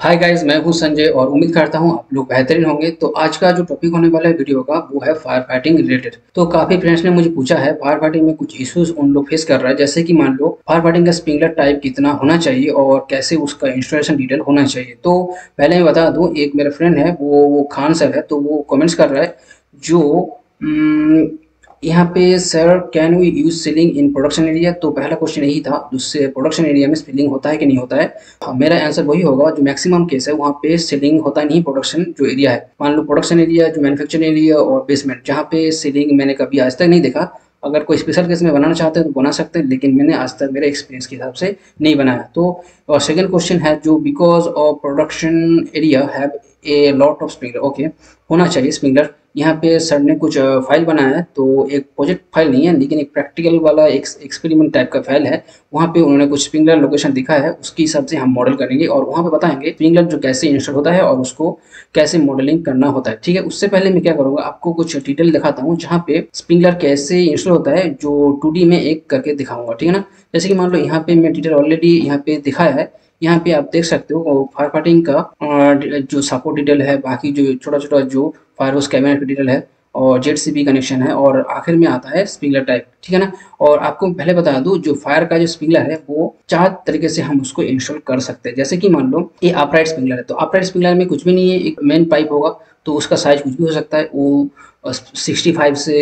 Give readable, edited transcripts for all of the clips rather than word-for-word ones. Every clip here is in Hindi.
हाय गाइस, मैं हूं संजय और उम्मीद करता हूं आप लोग बेहतरीन होंगे। तो आज का जो टॉपिक होने वाला है वीडियो का वो है फायर फाइटिंग रिलेटेड। तो काफी फ्रेंड्स ने मुझे पूछा है फायर फाइटिंग में कुछ इश्यूज उन लोग फेस कर रहा है, जैसे कि मान लो फायर फाइटिंग का स्प्रिंकलर टाइप कितना होना चाहिए और कैसे उसका इंस्टॉलेशन डिटेल होना चाहिए। तो पहले मैं बता दूं, एक मेरा फ्रेंड है वो खान सर है, तो वो कमेंट्स कर रहा है जो यहाँ पे sir can we use ceiling in production area. तो पहला क्वेश्चन यही था, उससे प्रोडक्शन एरिया में सीलिंग होता है कि नहीं होता है। हाँ, मेरा आंसर वही होगा, जो मैक्सिमम केस है वहाँ पे सीलिंग होता नहीं। प्रोडक्शन जो एरिया है, मान लो प्रोडक्शन एरिया, जो मैन्युफैक्चरिंग एरिया और बेसमेंट, जहाँ पे सीलिंग मैंने कभी आज तक नहीं देखा। अगर कोई स्पेशल केस में बनाना चाहते हैं तो बना सकते हैं, लेकिन मैंने आज तक मेरे एक्सपीरियंस के हिसाब से नहीं बनाया। तो और सेकंड क्वेश्चन है जो because of production area have a lot of sprinkler. Okay, होना चाहिए स्प्रिंकलर। यहाँ पे सर ने कुछ फाइल बनाया है, तो एक प्रोजेक्ट फाइल नहीं है लेकिन एक प्रैक्टिकल वाला एक एक्सपेरिमेंट टाइप का फाइल है। वहाँ पे उन्होंने कुछ स्प्रिंकलर लोकेशन दिखा है, उसके हिसाब से हम मॉडल करेंगे और वहाँ पे बताएंगे स्प्रिंकलर जो कैसे इंस्टॉल होता है और उसको कैसे मॉडलिंग करना होता है। ठीक है, उससे पहले मैं क्या करूँगा, आपको कुछ डिटेल दिखाता हूँ जहाँ पे स्प्रिंकलर कैसे इंस्टॉल होता है, जो 2D में एक करके दिखाऊंगा। ठीक है ना, जैसे कि मान लो यहाँ पे मैं डिटेल ऑलरेडी यहाँ पे दिखाया है। यहाँ पे आप देख सकते हो फायर फाइटिंग का जो सपोर्ट डिटेल है, बाकी जो छोटा छोटा जो फायर हाउस कैबिनेट का डिटेल है और जेडसीबी कनेक्शन है, और आखिर में आता है स्प्रिंकलर टाइप। ठीक है ना, और आपको पहले बता दूं, जो फायर का जो स्प्रिंकलर है वो 4 तरीके से हम उसको इंस्टॉल कर सकते हैं। जैसे कि मान लो ये अपराइट स्प्रिंकलर है, तो अपराइट स्प्रिंकलर में कुछ भी नहीं है, एक मेन पाइप होगा। तो उसका साइज कुछ भी हो सकता है, वो 65 से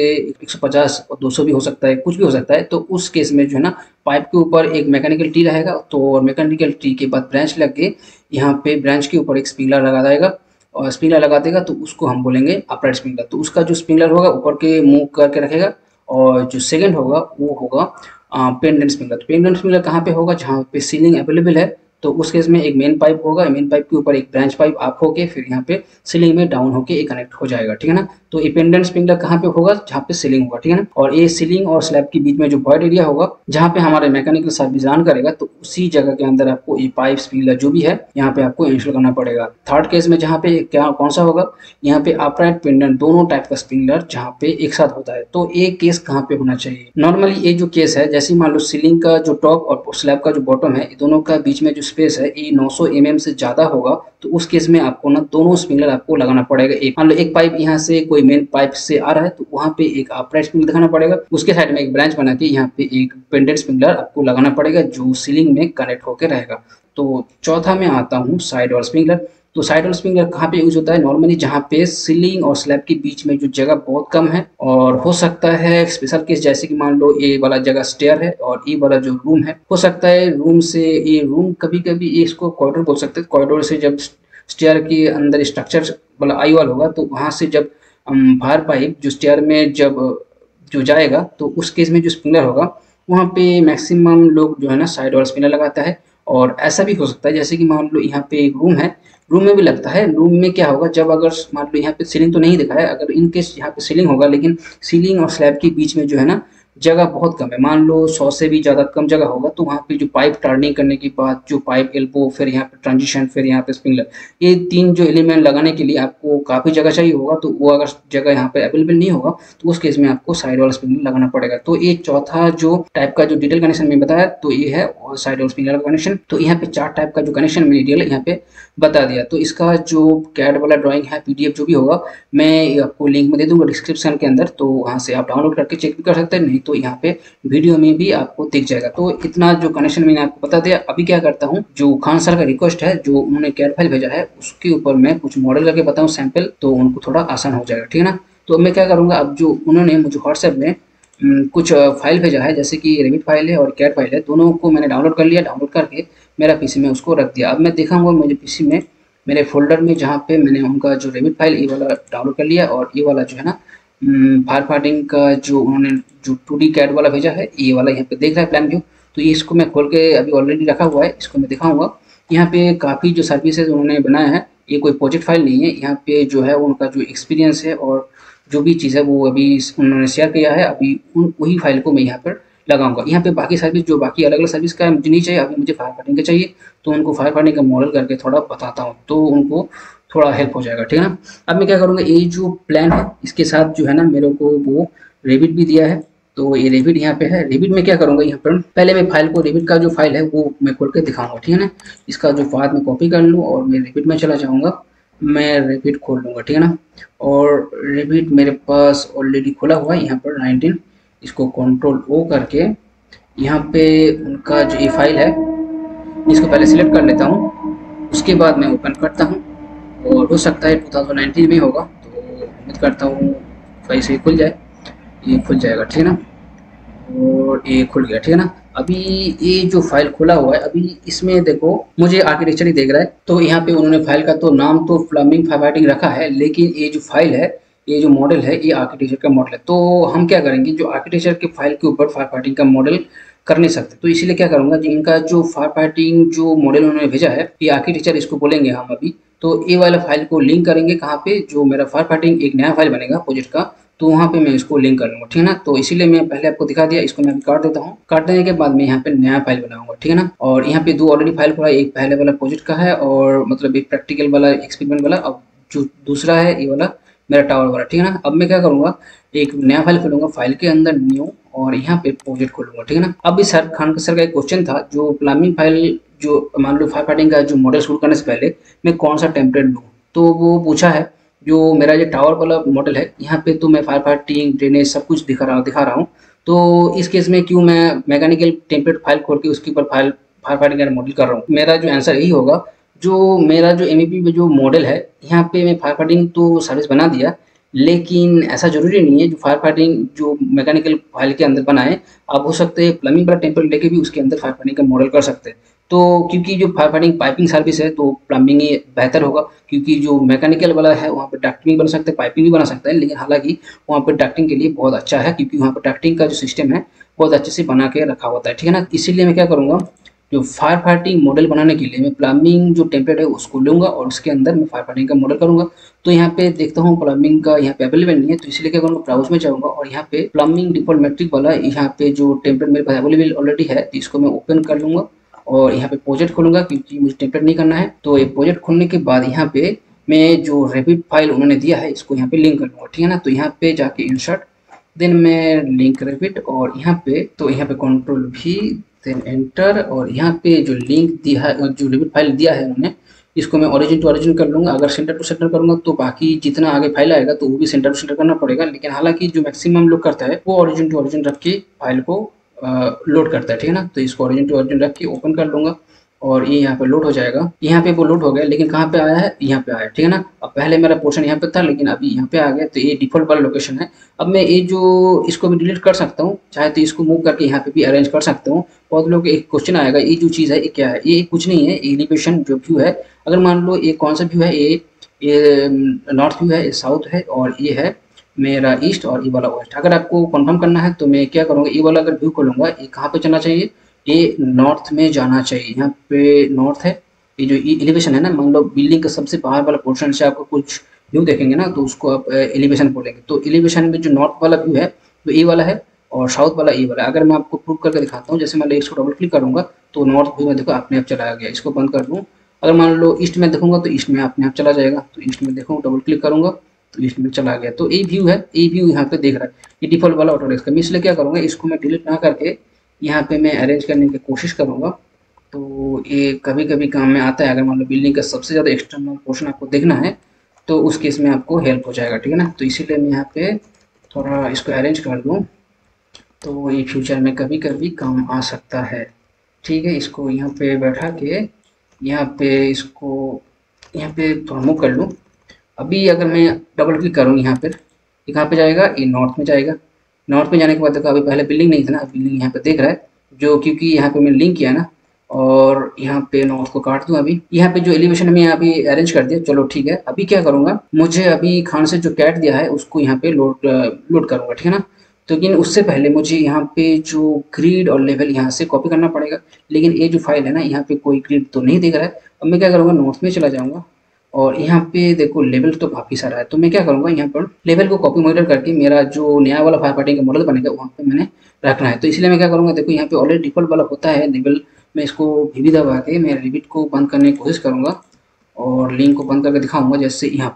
150 और 200 भी हो सकता है, कुछ भी हो सकता है। तो उस केस में जो है ना, पाइप के ऊपर एक मैकेनिकल टी रहेगा, तो मैकेनिकल टी के बाद ब्रांच लग के यहाँ पे ब्रांच के ऊपर एक स्प्रिंकलर लगा जाएगा, और स्प्रिंकलर लगा देगा तो उसको हम बोलेंगे अपराइट स्प्रिंकलर। तो उसका जो स्प्रिंकलर होगा ऊपर के मुंह करके रखेगा। और जो सेकंड होगा वो होगा पेंडेंट स्प्रिंकलर। तो पेंडेंट स्प्रिंकलर कहाँ पे होगा, जहाँ पे सीलिंग अवेलेबल है। तो उस केस में एक मेन पाइप होगा, मेन पाइप के ऊपर एक ब्रांच पाइप आप होके फिर यहाँ पे सीलिंग में डाउन होके ये कनेक्ट हो जाएगा। ठीक है ना, तो ये पेंडेंट स्प्रिंकलर कहाँ पे होगा, जहाँ पे सीलिंग होगा। ठीक है ना, और ये सीलिंग और स्लैब के बीच में जो वॉइड एरिया होगा, जहाँ पे हमारे मैकेनिकल सर्विस रन करेगा, तो उसी जगह के अंदर आपको ये पाइप स्प्रिंकलर जो भी है यहाँ पे आपको इंस्टॉल करना पड़ेगा। थर्ड केस में जहाँ पे क्या कौन सा होगा, यहाँ पे अपराइट पेंडेंट दोनों टाइप का स्प्रिंकलर जहाँ पे एक साथ होता है। तो एक केस कहाँ पे होना चाहिए, नॉर्मली ये जो केस है, जैसे मान लो सीलिंग का जो टॉप और स्लैब का जो बॉटम है, दोनों का बीच में जो स्पेस है ये 900 mm से ज्यादा होगा। तो उस केस में आपको ना दोनों स्प्रिंकलर आपको लगाना पड़ेगा। एक मान लो एक पाइप यहाँ से कोई मेन पाइप से आ रहा है, तो वहाँ पे एक अपराइट स्प्रिंकलर दिखाना पड़ेगा, उसके साइड में एक ब्रांच बना के यहाँ पे एक पेंडेंट स्प्रिंकलर आपको लगाना पड़ेगा जो सीलिंग में कनेक्ट होकर रहेगा। तो चौथा में आता हूँ साइड और स्प्रिंकलर। तो साइड और स्प्रिंकलर कहाँ पे यूज होता है, नॉर्मली जहाँ पे सीलिंग और स्लैब के बीच में जो जगह बहुत कम है, और हो सकता है स्पेशल केस, जैसे कि मान लो ये वाला जगह स्टेयर है और ये वाला जो रूम है, हो सकता है रूम से ये रूम, कभी कभी ये इसको कॉरिडोर बोल सकते हैं। कॉरिडोर से जब स्टेयर के अंदर स्ट्रक्चर वाला आई वाल होगा, तो वहां से जब फायर पाइप जो स्टेयर में जब जो जाएगा, तो उस केस में जो स्प्रिंकलर होगा वहाँ पे मैक्सिमम लोग जो है ना साइड और स्प्रिंकलर लगाता है। और ऐसा भी हो सकता है, जैसे कि मान लो यहाँ पे एक रूम है, रूम में भी लगता है। रूम में क्या होगा, जब अगर मान लो यहाँ पे सीलिंग तो नहीं दिखा है, अगर इन केस यहाँ पे सीलिंग होगा लेकिन सीलिंग और स्लैब के बीच में जो है ना जगह बहुत कम है, मान लो 100 से भी ज़्यादा कम जगह होगा, तो वहाँ पे जो पाइप टर्निंग करने के बाद जो पाइप एल्बो, फिर यहाँ पे ट्रांजिशन, फिर यहाँ पे स्प्रिंकलर, ये 3 जो एलिमेंट लगाने के लिए आपको काफ़ी जगह चाहिए होगा। तो वो अगर जगह यहाँ पे अवेलेबल नहीं होगा, तो उस केस में आपको साइड वाला स्प्रिंकलर लगाना पड़ेगा। तो ये चौथा जो टाइप का जो डिटेल कनेक्शन में बताया, तो ये है साइड और स्प्रिंकलर का कनेक्शन। तो यहाँ पे 4 टाइप का जो कनेक्शन में डिटेल यहाँ पे बता दिया। तो इसका जो कैड वाला ड्राइंग है, पीडीएफ जो भी होगा, मैं आपको लिंक में दे दूंगा डिस्क्रिप्शन के अंदर, तो वहाँ से आप डाउनलोड करके चेक भी कर सकते हैं, नहीं तो यहाँ पे वीडियो में भी आपको दिख जाएगा। तो इतना जो कनेक्शन मैंने आपको बता दिया। अभी क्या करता हूँ, जो खान सर का रिक्वेस्ट है, जो उन्होंने कैड फाइल भेजा है, उसके ऊपर मैं कुछ मॉडल करके बताऊँ सैंपल, तो उनको थोड़ा आसान हो जाएगा। ठीक है ना, तो मैं क्या करूँगा, अब जो उन्होंने मुझे व्हाट्सएप में कुछ फाइल भेजा है, जैसे कि रेविट फाइल है और कैड फाइल है, दोनों को मैंने डाउनलोड कर लिया। डाउनलोड करके मेरा पीसी में उसको रख दिया। अब मैं दिखाऊंगा मुझे पीसी में मेरे फोल्डर में, जहाँ पे मैंने उनका जो रेविट फाइल ये वाला डाउनलोड कर लिया, और ये वाला जो है ना फायर फाइटिंग का जो उन्होंने जो 2D कैड वाला भेजा है, ये वाला यहाँ पे देख रहा है प्लान व्यू। तो ये इसको मैं खोल के अभी ऑलरेडी रखा हुआ है, इसको मैं दिखाऊंगा। यहाँ पे काफ़ी जो सर्विसेज उन्होंने बनाया है, ये कोई प्रोजेक्ट फाइल नहीं है। यहाँ पे जो है उनका जो एक्सपीरियंस है और जो भी चीज़ है वो अभी उन्होंने शेयर किया है। अभी उन वही फाइल को मैं यहाँ पर लगाऊंगा। यहाँ पे बाकी सर्विस, जो बाकी अलग अलग सर्विस का मुझे नहीं चाहिए, अभी मुझे फायर फाइटिंग का चाहिए, तो उनको फायर फाइटिंग का मॉडल करके थोड़ा बताता हूँ, तो उनको थोड़ा हेल्प हो जाएगा। ठीक है ना, अब मैं क्या करूँगा, ये जो प्लान है इसके साथ जो है ना मेरे को वो रेबिट भी दिया है, तो ये रेविट यहाँ पे है। रेविट में क्या करूँगा, यहाँ पर पहले मैं फाइल को, रेविट का जो फाइल है वो मैं खोल के दिखाऊंगा, ठीक है ना। इसका जो पाथ मैं कॉपी कर लूँ और मैं रेविट में चला जाऊँगा, मैं रेविट खोल लूँगा, ठीक है ना। और रेविट मेरे पास ऑलरेडी खुला हुआ है यहाँ पर 19। इसको कंट्रोल ओ करके यहाँ पे उनका जो ये फाइल है इसको पहले सिलेक्ट कर लेता हूँ, उसके बाद मैं ओपन करता हूँ। और हो सकता है 2019 में होगा, तो उम्मीद करता हूँ वैसे ही खुल जाए। ये खुल जाएगा, ठीक है ना। और ये खुल गया, ठीक है ना। अभी ये जो फाइल खुला हुआ है, अभी इसमें देखो मुझे आर्किटेक्चर ही देख रहा है। तो यहाँ पे उन्होंने फाइल का तो नाम तो प्लम्बिंग फाइबर रखा है, लेकिन ये जो फाइल है, ये जो मॉडल है, ये आर्किटेक्चर का मॉडल है। तो हम क्या करेंगे, जो आर्किटेक्चर के फाइल के ऊपर फायर फाइटिंग का मॉडल कर नहीं सकते, तो इसीलिए क्या करूंगा, इनका जो फायर फाइटिंग जो मॉडल उन्होंने भेजा है, ये आर्किटेक्चर इसको बोलेंगे हम अभी। तो ये वाला फाइल को लिंक करेंगे कहाँ पे, जो मेरा फायर फाइटिंग एक नया फाइल बनेगा प्रोजेक्ट का, तो वहाँ पे मैं इसको लिंक कर लूँगा, ठीक है ना। तो इसीलिए मैं पहले आपको दिखा दिया, इसको मैं अभी काट देता हूँ। काट देने के बाद मैं यहाँ पे नया फाइल बनाऊंगा, ठीक है ना। और यहाँ पे 2 ऑलरेडी फाइल खुला है, एक पहले वाला प्रोजेक्ट का है और मतलब एक प्रैक्टिकल वाला एक्सपेरिमेंट वाला, अब जो दूसरा है ये वाला मेरा टावर वाला, ठीक है ना। अब मैं क्या करूँगा, एक नया फाइल खोलूंगा, फाइल के अंदर न्यू, और यहाँ पे प्रोजेक्ट खोलूंगा, ठीक है ना। अब इस सर का एक क्वेश्चन था, जो प्लम्बिंग फाइल जो मान लो फायर फाइटिंग का जो मॉडल शुरू करने से पहले मैं कौन सा टेम्पलेट लूँ, तो वो पूछा है। जो मेरा ये टावर वाला मॉडल है, यहाँ पे तो मैं फायर फाइटिंग ड्रेनेज सब कुछ दिखा रहा हूँ। तो इस केस में क्यों मैं मैकेनिकल टेम्पलेट फाइल खोल के उसके ऊपर फायर फाइटिंग का मॉडल कर रहा हूँ। मेरा जो आंसर यही होगा, जो मेरा जो एमईपी में जो मॉडल है, यहाँ पे मैं फायर फाइटिंग तो सर्विस बना दिया, लेकिन ऐसा ज़रूरी नहीं है जो फायर फाइटिंग जो मैकेनिकल फाइल के अंदर बनाए, आप हो सकते हैं प्लम्बिंग वाला टेम्पलेट लेके भी उसके अंदर फायर फाइटिंग का मॉडल कर सकते हैं। तो क्योंकि जो फायर फाइटिंग पाइपिंग सर्विस है, तो प्लम्बिंग ही बेहतर होगा, क्योंकि जो मैकेनिकल वाला है वहाँ पे डक्टिंग बन सकते हैं, पाइपिंग भी बना सकता है, लेकिन हालांकि वहाँ पे डक्टिंग के लिए बहुत अच्छा है, क्योंकि वहाँ पे डक्टिंग का जो सिस्टम है बहुत अच्छे से बना के रखा होता है, ठीक है ना। इसीलिए मैं क्या करूँगा, जो फायर फाइटिंग मॉडल बनाने के लिए मैं प्लम्बिंग जो टेम्पलेट है उसको लूँगा और उसके अंदर मैं फायर फाइटिंग का मॉडल करूँगा। तो यहाँ पे देखता हूँ प्लम्बिंग का यहाँ पे अवेलेबल नहीं है, तो इसलिए क्या करूँगा, ब्राउज में जाऊँगा और यहाँ पे प्लम्बिंग डिफॉल्ट मैट्रिक वाला यहाँ पे जो टेम्पलेट मेरे पास अवेलेबल ऑलरेडी है, तो इसको मैं ओपन कर लूँगा और यहाँ पे प्रोजेक्ट खोलूँगा, क्योंकि मुझे टेम्पलेट नहीं करना है। तो ये प्रोजेक्ट खोलने के बाद यहाँ पे मैं जो रेविट फाइल उन्होंने दिया है इसको यहाँ पे लिंक कर लूँगा, ठीक है ना। तो यहाँ पे जाके इंसर्ट, देन मैं लिंक रेविट, और यहाँ पे तो यहाँ पे कंट्रोल भी, देन एंटर, और यहाँ पे जो लिंक दिया है, जो रेविट फाइल दिया है उन्होंने, इसको मैं ओरिजिन टू ओरिजिन कर लूँगा। अगर सेंटर टू सेंटर करूँगा तो बाकी जितना आगे फाइल आएगा तो वो भी सेंटर टू सेंटर करना पड़ेगा, लेकिन हालांकि जो मैक्सिमम लोग करता है वो ओरिजिन टू ओरिजिन रख के फाइल को लोड करता है, ठीक है ना। तो इसको ओरिजिन टू ओरिजिन रख के ओपन कर लूँगा और ये यहाँ पे लोड हो जाएगा। यहाँ पे वो लोड हो गया, लेकिन कहाँ पे आया है, यहाँ पे आया, ठीक है ना। अब पहले मेरा पोर्शन यहाँ पे था, लेकिन अभी यहाँ पे आ गया, तो ये डिफॉल्ट वाला लोकेशन है। अब मैं ये जो इसको भी डिलीट कर सकता हूँ, चाहे तो इसको मूव करके यहाँ पे भी अरेंज कर सकता हूँ। बहुत लोग एक क्वेश्चन आएगा, ये जो चीज़ है ये क्या है, ये कुछ नहीं है, एलिवेशन जो व्यू है। अगर मान लो ये कौन सा व्यू है, ये नॉर्थ व्यू है, ये साउथ है, और ये है मेरा ईस्ट, और ये वाला वेस्ट। अगर आपको कंफर्म करना है तो मैं क्या करूँगा, ये वाला अगर व्यू खोलूँगा, ये कहाँ पे चलना चाहिए, ये नॉर्थ में जाना चाहिए। यहाँ पे नॉर्थ है, ये जो एलिवेशन है ना, मान लो बिल्डिंग का सबसे बाहर वाला पोर्शन से आपको कुछ व्यू देखेंगे ना, तो उसको आप एलिवेशन बोलेंगे। तो एलिवेशन में जो नॉर्थ वाला व्यू है तो ये वाला है, और साउथ वाला ये वाला। अगर मैं आपको प्रूव करके दिखाता हूँ, जैसे मान लो इसको डबल क्लिक करूँगा तो नॉर्थ व्यू में देखो अपने आप चला गया। इसको बंद कर दूँ, अगर मान लो ईस्ट में देखूंगा तो ईस्ट में अपने आप चला जाएगा। तो ईस्ट में देखो, डबल क्लिक करूंगा तो ईस्ट में चला गया। तो ये व्यू है, ये व्यू यहाँ पे देख रहा है, ये डिफॉल्ट वाला ऑटोडेस्क का। मैं इसलिए क्या करूँगा, इसको मैं डिलीट ना करके यहाँ पे मैं अरेंज करने की कोशिश करूँगा। तो ये कभी कभी काम में आता है। अगर मान लो बिल्डिंग का सबसे ज़्यादा एक्सटर्नल पोर्शन आपको देखना है तो उस केस में आपको हेल्प हो जाएगा, ठीक है ना। तो इसीलिए मैं यहाँ पे थोड़ा इसको अरेंज कर दूँ, तो ये फ्यूचर में कभी कभी काम आ सकता है, ठीक है। इसको यहाँ पे बैठा के यहाँ पे इसको यहाँ पे थोड़ा मूव कर लूँ। अभी अगर मैं डबल क्लिक करूँ यहाँ पर, ये कहाँ पे जाएगा, ये नॉर्थ में जाएगा। नॉर्थ में जाने के बाद देखो, अभी पहले बिल्डिंग नहीं था ना, बिल्डिंग यहाँ पे देख रहा है, जो क्योंकि यहाँ पे मैंने लिंक किया ना। और यहाँ पे नॉर्थ को काट दूँ। अभी यहाँ पे जो एलिवेशन में यहाँ पे अरेंज कर दिया, चलो ठीक है। अभी क्या करूँगा, मुझे अभी खान से जो कैट दिया है उसको यहाँ पे लोड करूँगा, ठीक है ना। तो लेकिन उससे पहले मुझे यहाँ पे जो ग्रिड और लेवल यहाँ से कॉपी करना पड़ेगा, लेकिन ये जो फाइल है ना, यहाँ पे कोई ग्रिड तो नहीं दिख रहा है। अब मैं क्या करूँगा, नॉर्थ में चला जाऊँगा और यहाँ पे देखो लेवल तो काफ़ी सारा है। तो मैं क्या करूँगा, यहाँ पर लेवल को कॉपी मॉडल करके मेरा जो नया वाला फायर फाइटिंग का मॉडल बनेगा वहाँ पे मैंने रखना है। तो इसलिए मैं क्या करूँगा, देखो यहाँ पे ऑलरेडी डिफॉल्ट वाला होता है लेवल। मैं इसको भी दबा के मैं रिविट को बंद करने की कोशिश करूँगा और लिंक को बंद करके दिखाऊंगा, जैसे यहाँ पे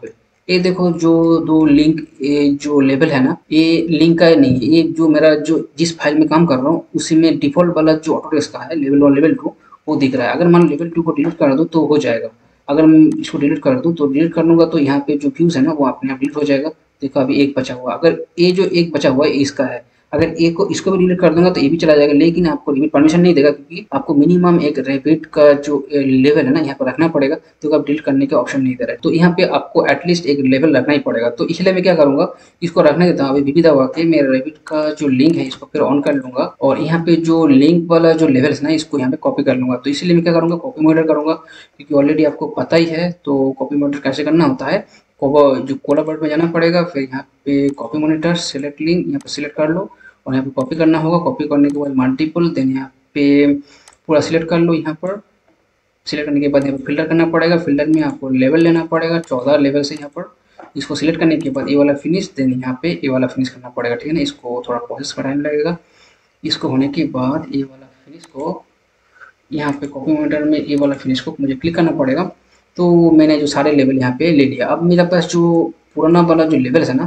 ये देखो जो दो लिंक, ये जो लेवल है ना, ये लिंक का नहीं है, ये जो मेरा जो जिस फाइल में काम कर रहा हूँ उसी में डिफ़ॉल्ट वाला जो ऑटोडेस्क का है लेवल 1 लेवल 2 वो दिख रहा है। अगर मान लेवल 2 को डिलीट कर दूँ तो हो जाएगा। अगर मैं इसको डिलीट कर दूँ तो डिलीट कर लूँगा तो यहाँ पे जो व्यूज़ है ना वो अपने आप डिलीट हो जाएगा। देखो अभी एक बचा हुआ, अगर ये जो एक बचा हुआ है इसका है, अगर ए को इसको भी डिलीट कर दूंगा तो ये भी चला जाएगा, लेकिन आपको लिमिट परमिशन नहीं देगा क्योंकि आपको मिनिमम एक रैबिट का जो लेवल है ना यहाँ पर रखना पड़ेगा, तो आप डिलीट करने के ऑप्शन नहीं दे रहा है। तो यहाँ पे आपको एटलीस्ट एक लेवल रखना ही पड़ेगा। तो इसलिए मैं क्या करूंगा, इसको रखने देता हूँ अभी विविधा हुआ के मैं रैबिट का जो लिंक है इसको फिर ऑन कर लूंगा और यहाँ पे जो लिंक वाला जो लेवल है ना इसको यहाँ पे कॉपी कर लूंगा। तो इसलिए मैं क्या करूंगा, कॉपी मॉडल करूंगा क्योंकि ऑलरेडी आपको पता ही है। तो कॉपी मॉडल कैसे करना होता है, जो कोलाबर्ट में जाना पड़ेगा, फिर यहाँ पे कॉपी मॉनिटर सेलेक्ट लिंक यहाँ पे सिलेक्ट कर लो और यहाँ पे कॉपी करना होगा। कॉपी करने के बाद मल्टीपल देन यहाँ पे पूरा सिलेक्ट कर लो। यहाँ पर सिलेक्ट करने के बाद यहाँ पर फिल्टर करना पड़ेगा। फिल्टर में आपको लेवल लेना पड़ेगा 14 लेवल से। यहाँ पर इसको सिलेक्ट करने के बाद ये वाला फिनिश, देन यहाँ पे ये वाला फिनिश करना पड़ेगा, ठीक है ना। इसको थोड़ा प्रोसेस का टाइम लगेगा। इसको होने के बाद ये वाला फिनिश को यहाँ पे कॉपी मॉनिटर में ये वाला फिनिश को मुझे क्लिक करना पड़ेगा। तो मैंने जो सारे लेवल यहाँ पे ले लिया। अब मेरे पास जो पुराना वाला जो लेवल है ना,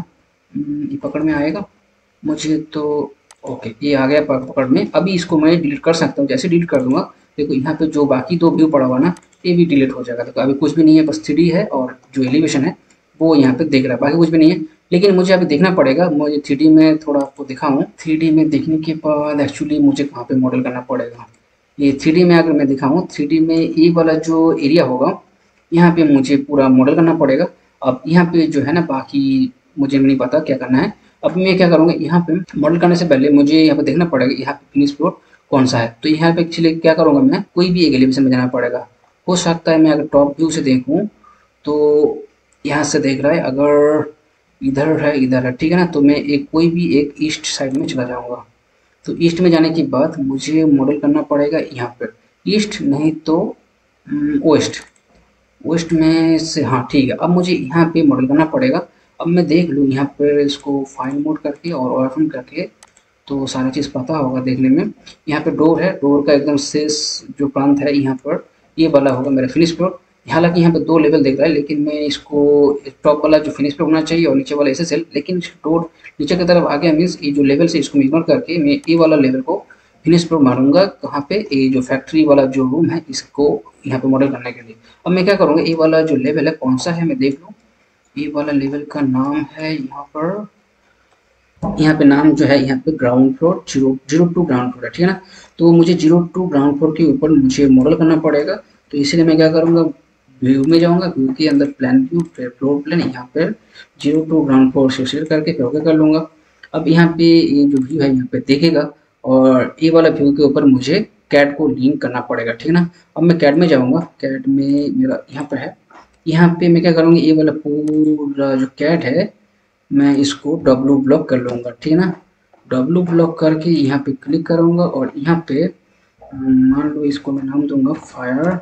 ये पकड़ में आएगा मुझे तो। ओके, ये आ गया पकड़ में। अभी इसको मैं डिलीट कर सकता हूँ। जैसे डिलीट कर दूंगा देखो यहाँ पे जो बाकी दो व्यू पड़ा हुआ ना ये भी डिलीट हो जाएगा। देखो अभी कुछ भी नहीं है, बस 3D है और जो एलिवेशन है वो यहाँ पे देख रहा है, बाकी कुछ भी नहीं है। लेकिन मुझे अभी देखना पड़ेगा, मुझे 3D में थोड़ा आपको दिखाऊँ। 3D में देखने के बाद एक्चुअली मुझे कहाँ पे मॉडल करना पड़ेगा। ये 3D में अगर मैं दिखाऊँ, 3D में ये वाला जो एरिया होगा यहाँ पे मुझे पूरा मॉडल करना पड़ेगा। अब यहाँ पे जो है ना बाकी मुझे नहीं पता क्या करना है। अब मैं क्या करूँगा, यहाँ पे मॉडल करने से पहले मुझे यहाँ पे देखना पड़ेगा यहाँ पे फिनिश फ्लोर कौन सा है। तो यहाँ पे एक्चुअली क्या करूँगा, मैं कोई भी एक एलिवेशन में जाना पड़ेगा। हो सकता है मैं अगर टॉप व्यू से देखूँ तो यहाँ से देख रहा है, अगर इधर है ठीक है ना, तो मैं एक कोई भी एक ईस्ट साइड में चला जाऊँगा। तो ईस्ट में जाने के बाद मुझे मॉडल करना पड़ेगा यहाँ पर ईस्ट, नहीं तो वेस्ट। वेस्ट में से हाँ ठीक है। अब मुझे यहाँ पे मॉडल करना पड़ेगा। अब मैं देख लूँ यहाँ पर इसको फाइन मोड करके और ओपन करके तो सारी चीज़ पता होगा देखने में। यहाँ पे डोर है, डोर का एकदम शेष जो प्रांत है यहाँ पर ये वाला होगा मेरा फिनिश फ्लोर। हालांकि यहाँ पे 2 लेवल देख रहा है, लेकिन मैं इसको टॉप वाला जो फिनिश फ्लोर होना चाहिए और नीचे वाला SSL, लेकिन डोर नीचे की तरफ आ गया मीन्स ये जो लेवल से इसको इग्नोर करके मैं ये वाला लेवल को फिनिश फ्लोर मारूंगा। कहाँ पे, ये जो फैक्ट्री वाला जो रूम है इसको यहाँ पे मॉडल करने के लिए। अब मैं क्या करूँगा, ये वाला जो लेवल है कौन सा है मैं देख लूँ। ये वाला लेवल का नाम है यहाँ पे नाम जो है यहाँ पे ग्राउंड फ्लोर 002 ग्राउंड फ्लोर है, ठीक है ना। तो मुझे 02 ग्राउंड फ्लोर के ऊपर मुझे मॉडल करना पड़ेगा। तो इसलिए मैं क्या करूँगा, व्यू में जाऊँगा, व्यू के अंदर प्लान व्यू फिर फ्लोर प्लान, यहाँ पर 02 ग्राउंड फ्लोर से सिलेक्ट करके फिर ओके कर लूँगा। अब यहाँ पे ये जो व्यू है यहाँ पे देखेगा और ये वाला व्यू के ऊपर मुझे कैट को लिंक करना पड़ेगा, ठीक है ना। अब मैं कैट में जाऊँगा, कैट में मेरा यहाँ पर है। यहाँ पे मैं क्या करूँगी, ये वाला पूरा जो कैट है मैं इसको डब्लू ब्लॉक कर लूँगा, ठीक है ना। डब्लू ब्लॉक करके यहाँ पे क्लिक करूँगा और यहाँ पे मान लो इसको मैं नाम दूंगा fire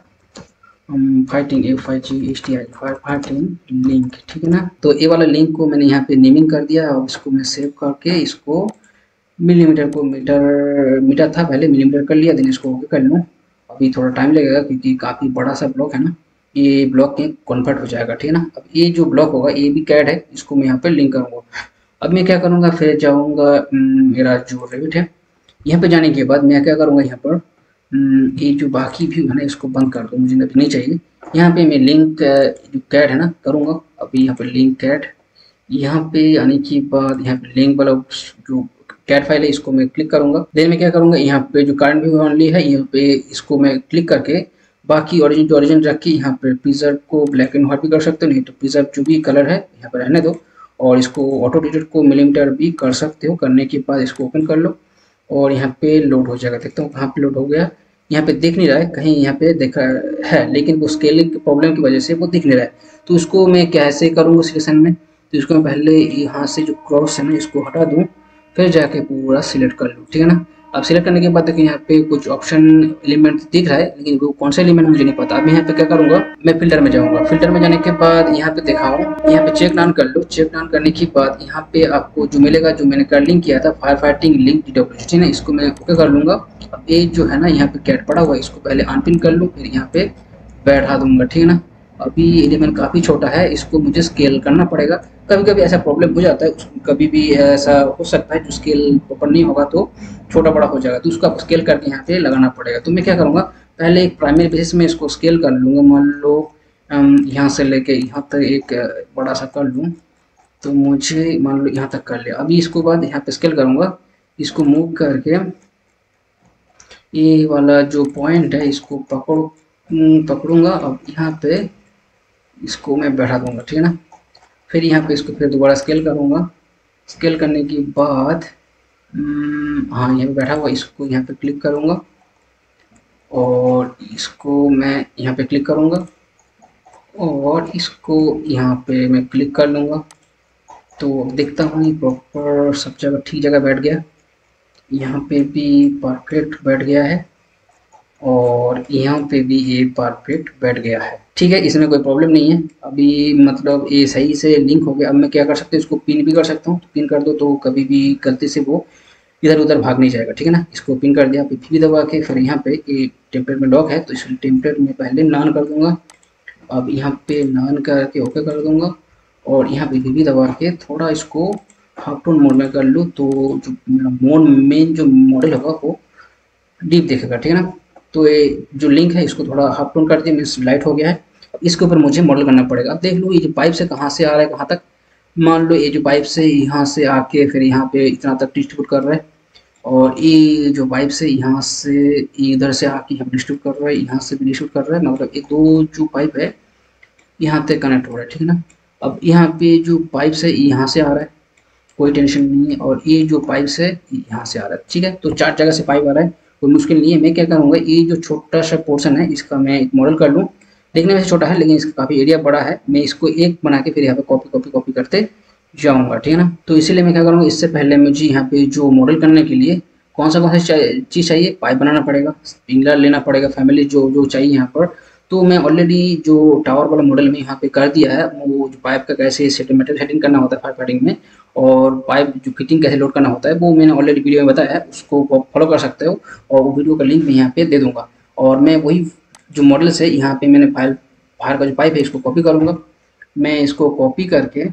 fighting FIGHTI fire fighting link, ठीक है ना। तो ये वाला लिंक को मैंने यहाँ पे नेमिंग कर दिया और इसको मैं सेव करके इसको मिलीमीटर को मीटर था पहले, मिलीमीटर कर लिया, देन इसको ओके कर लूँ। अभी थोड़ा टाइम लगेगा क्योंकि काफ़ी बड़ा सा ब्लॉक है ना, ये ब्लॉक में कन्वर्ट हो जाएगा, ठीक है ना। अब ये जो ब्लॉक होगा ये भी कैड है, इसको मैं यहाँ पे लिंक करूँगा। अब मैं क्या करूँगा, फिर जाऊँगा मेरा जो रेविट है, यहाँ पे जाने के बाद मैं क्या करूँगा, यहाँ पर ये जो बाकी व्यू है ना इसको बंद कर दो, मुझे नहीं चाहिए। यहाँ पे मैं लिंक जो कैड है ना करूँगा। अभी यहाँ पे लिंक कैड, यहाँ पे आने के बाद यहाँ पे लिंक वाला जो कैट फाइल है इसको मैं क्लिक करूँगा। देन मैं क्या करूँगा, यहाँ पे जो करंट व्यू ऑनली है यहाँ पे इसको मैं क्लिक करके बाकी ओरिजिन टू ओरिजिन रख के यहाँ पे प्रिजर्व को ब्लैक एंड व्हाइट भी कर सकते हो, नहीं तो प्रिजर्व जो भी कलर है यहाँ पर रहने दो और इसको ऑटो डिलीट को मिलीमीटर भी कर सकते हो। करने के बाद इसको ओपन कर लो और यहाँ पे लोड हो जाएगा। देखता हूँ कहाँ पे लोड हो गया, यहाँ पे दिख नहीं रहा है, कहीं यहाँ पे देखा है लेकिन वो स्केलिंग प्रॉब्लम की वजह से वो दिख नहीं रहा है। तो उसको मैं कैसे करूँगा सिलेक्शन में, तो इसको मैं पहले यहाँ से जो क्रॉस है ना इसको हटा दूँ, फिर जाके पूरा सिलेक्ट कर लूँ, ठीक है ना। अब सिलेक्ट करने के बाद देखिए यहाँ पे कुछ ऑप्शन एलिमेंट दिख रहा है, लेकिन वो कौन सा एलिमेंट मुझे नहीं पता। अब यहाँ पे क्या करूँगा, मैं फिल्टर में जाऊँगा। फिल्टर में जाने के बाद यहाँ पे दिखाऊँ, यहाँ पे चेक डाउन कर लो। चेक डाउन करने के बाद यहाँ पे आपको जो मिलेगा, जो मैंने कर लिंक किया था फायर फाइटिंग लिंक DWG, ठीक है, इसको मैं ओके कर लूँगा। अब ये जो है ना यहाँ पे कैट पड़ा हुआ है इसको पहले अनपिन कर लूँ, फिर यहाँ पे बैठा दूंगा, ठीक है ना। अभी एलिमेंट काफ़ी छोटा है, इसको मुझे स्केल करना पड़ेगा। कभी कभी ऐसा प्रॉब्लम हो जाता है, कभी भी ऐसा हो सकता है जो स्केल प्रॉपर नहीं होगा तो छोटा बड़ा हो जाएगा, तो उसको आप स्केल करके यहाँ पे लगाना पड़ेगा। तो मैं क्या करूँगा, पहले एक प्राइमरी बेसिस में इसको स्केल कर लूँगा। मान लो यहाँ से लेके यहाँ तक एक बड़ा सा कर लूँ, तो मुझे मान लो यहाँ तक कर लिया। अभी इसको बाद यहाँ पे स्केल करूँगा, इसको मूव करके ये वाला जो पॉइंट है इसको पकड़ूंगा। अब यहाँ पे इसको मैं बैठा दूंगा, ठीक है ना। फिर यहाँ पे इसको फिर दोबारा स्केल करूँगा। स्केल करने के बाद हाँ यहाँ पे बैठा हुआ, इसको यहाँ पे क्लिक करूँगा और इसको मैं यहाँ पे क्लिक करूँगा और इसको यहाँ पे मैं क्लिक कर लूँगा। तो देखता हूँ प्रॉपर सब जगह ठीक जगह बैठ गया, यहाँ पे भी परफेक्ट बैठ गया है और यहाँ पे भी ये परफेक्ट बैठ गया है। ठीक है, इसमें कोई प्रॉब्लम नहीं है। अभी मतलब ये सही से लिंक हो गया। अब मैं क्या कर सकता हूँ, इसको पिन भी कर सकता हूँ। पिन कर दो तो कभी भी गलती से वो इधर उधर भाग नहीं जाएगा, ठीक है ना। इसको पिन कर दिया, भी दबा के फिर यहाँ पे ये टेम्पलेट में लॉक है तो इस टेम्पलेट में पहले नान कर दूंगा। अब यहाँ पे नान करके ओके कर दूंगा और यहाँ पे भी दबा के थोड़ा इसको हाफ टोन मोड में कर लूँ, तो जो मेरा मेन जो मॉडल होगा वो डीप दिखेगा, ठीक है ना। तो ये जो लिंक है इसको थोड़ा हाफ टोन कर दिया, मीन्स लाइट हो गया है। अब इसके ऊपर मुझे मॉडल करना पड़ेगा। अब देख लो ये जो पाइप से कहाँ से आ रहा है कहाँ तक। मान लो ये जो पाइप से यहाँ से आके फिर यहाँ पे इतना तक डिस्ट्रीब्यूट कर रहा है, और ये जो पाइप से यहाँ से इधर से आके यहाँ डिस्ट्रीब्यूट कर रहा है, यहाँ से भी डिस्ट्रीब्यूट कर रहा है। मतलब ये दो जो पाइप है यहाँ तक कनेक्ट हो रहा है, ठीक है ना। अब यहाँ पे जो पाइप से यहाँ से आ रहा है, कोई टेंशन नहीं है, और ये जो पाइप से यहाँ से आ रहा है, ठीक है। तो 4 जगह से पाइप आ रहा है, कोई मुश्किल नहीं है। मैं क्या करूँगा, ये जो छोटा सा पोर्शन है इसका मैं एक मॉडल कर लूँ। देखने में से छोटा है लेकिन इसका काफ़ी एरिया बड़ा है। मैं इसको एक बना के फिर यहाँ पे कॉपी करते जाऊँगा, ठीक है ना। तो इसीलिए मैं क्या करूँगा, इससे पहले मुझे यहाँ पे जो मॉडल करने के लिए कौन सा चीज़ चाहिए, पाइप बनाना पड़ेगा, स्प्रिंकलर लेना पड़ेगा, फैमिली जो जो चाहिए यहाँ पर। तो मैं ऑलरेडी जो टावर वाला मॉडल में यहाँ पे कर दिया है, वो जो पाइप का कैसे सेटिंग करना होता है फायर फाइटिंग में, और पाइप जो फिटिंग कैसे लोड करना होता है वो मैंने ऑलरेडी वीडियो में बताया है, उसको फॉलो कर सकते हो और वो वीडियो का लिंक मैं यहाँ पे दे दूंगा। और मैं वही जो मॉडल्स है यहाँ पे मैंने फायर का जो पाइप है इसको कॉपी करूँगा। मैं इसको कॉपी करके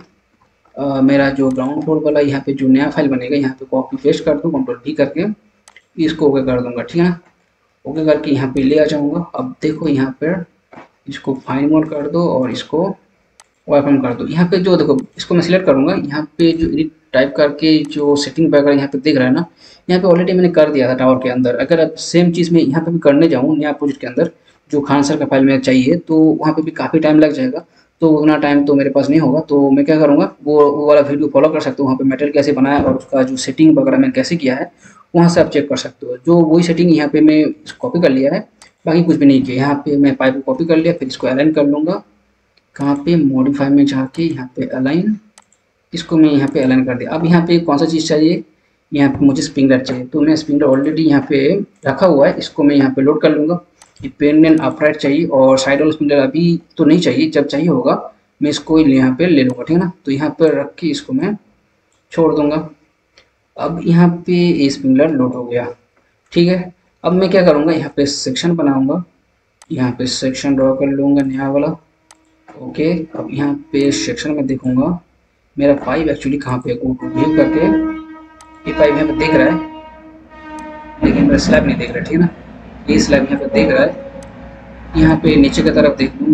मेरा जो ग्राउंड फ्लोर वाला यहाँ पे जो नया फाइल बनेगा यहाँ पे कॉपी पेस्ट कर दूँ, कंट्रोल भी करके इसको ओके कर दूंगा, ठीक है ना। ओके करके यहाँ पे ले आ जाऊँगा। अब देखो यहाँ पर इसको फाइन मोड कर दो और इसको वाईफाई कर दो। यहाँ पे जो देखो इसको मैं सिलेक्ट करूँगा, यहाँ पे जो एडिट टाइप करके जो सेटिंग वगैरह यहाँ पे दिख रहा है ना, यहाँ पे ऑलरेडी मैंने कर दिया था टावर के अंदर। अगर अब सेम चीज़ मैं यहाँ पे भी करने जाऊँ नया प्रोजेक्ट के अंदर जो खान सर का फाइल में चाहिए, तो वहाँ पे भी काफ़ी टाइम लग जाएगा। तो उतना टाइम तो मेरे पास नहीं होगा, तो मैं क्या करूँगा, वो वाला वीडियो फॉलो कर सकते हो। वहाँ पे मेटेरियल कैसे बनाया और उसका जो सेटिंग वगैरह मैंने कैसे किया है वहाँ से आप चेक कर सकते हो। जो वही सेटिंग यहाँ पे मैं कॉपी कर लिया है, बाकी कुछ भी नहीं किया। यहाँ पे मैं पाइप को कॉपी कर लिया, फिर इसको अलाइन कर लूँगा। कहाँ पे मॉडिफाई में जाके यहाँ पे अलाइन, इसको मैं यहाँ पे अलाइन कर दिया। अब यहाँ पे कौन सा चीज़ चाहिए, यहाँ पे मुझे स्प्रिंगलर चाहिए, तो मैं स्प्रिंगलर ऑलरेडी यहाँ पे रखा हुआ है, इसको मैं यहाँ पे लोड कर लूँगा। ये पेन एंड अपराइट चाहिए और साइड वाला स्प्रिंगलर अभी तो नहीं चाहिए, जब चाहिए होगा मैं इसको यहाँ पे ले लूँगा, ठीक है ना। तो यहाँ पर रख के इसको मैं छोड़ दूँगा। अब यहाँ पे ये स्प्रिंगलर लोड हो गया, ठीक है। अब मैं क्या करूँगा, यहाँ पे सेक्शन बनाऊँगा, यहाँ पे सेक्शन ड्रॉ कर लूँगा नया वाला। ओके, अब यहाँ पे सेक्शन में देखूंगा मेरा पाइप एक्चुअली कहाँ पे है। व्यू करके ये पाइप यहाँ पे देख रहा है लेकिन मेरा स्लैब नहीं देख रहा, ठीक है ना। ये स्लैब यहाँ पे देख रहा है। यहाँ पे नीचे की तरफ देख लूँ,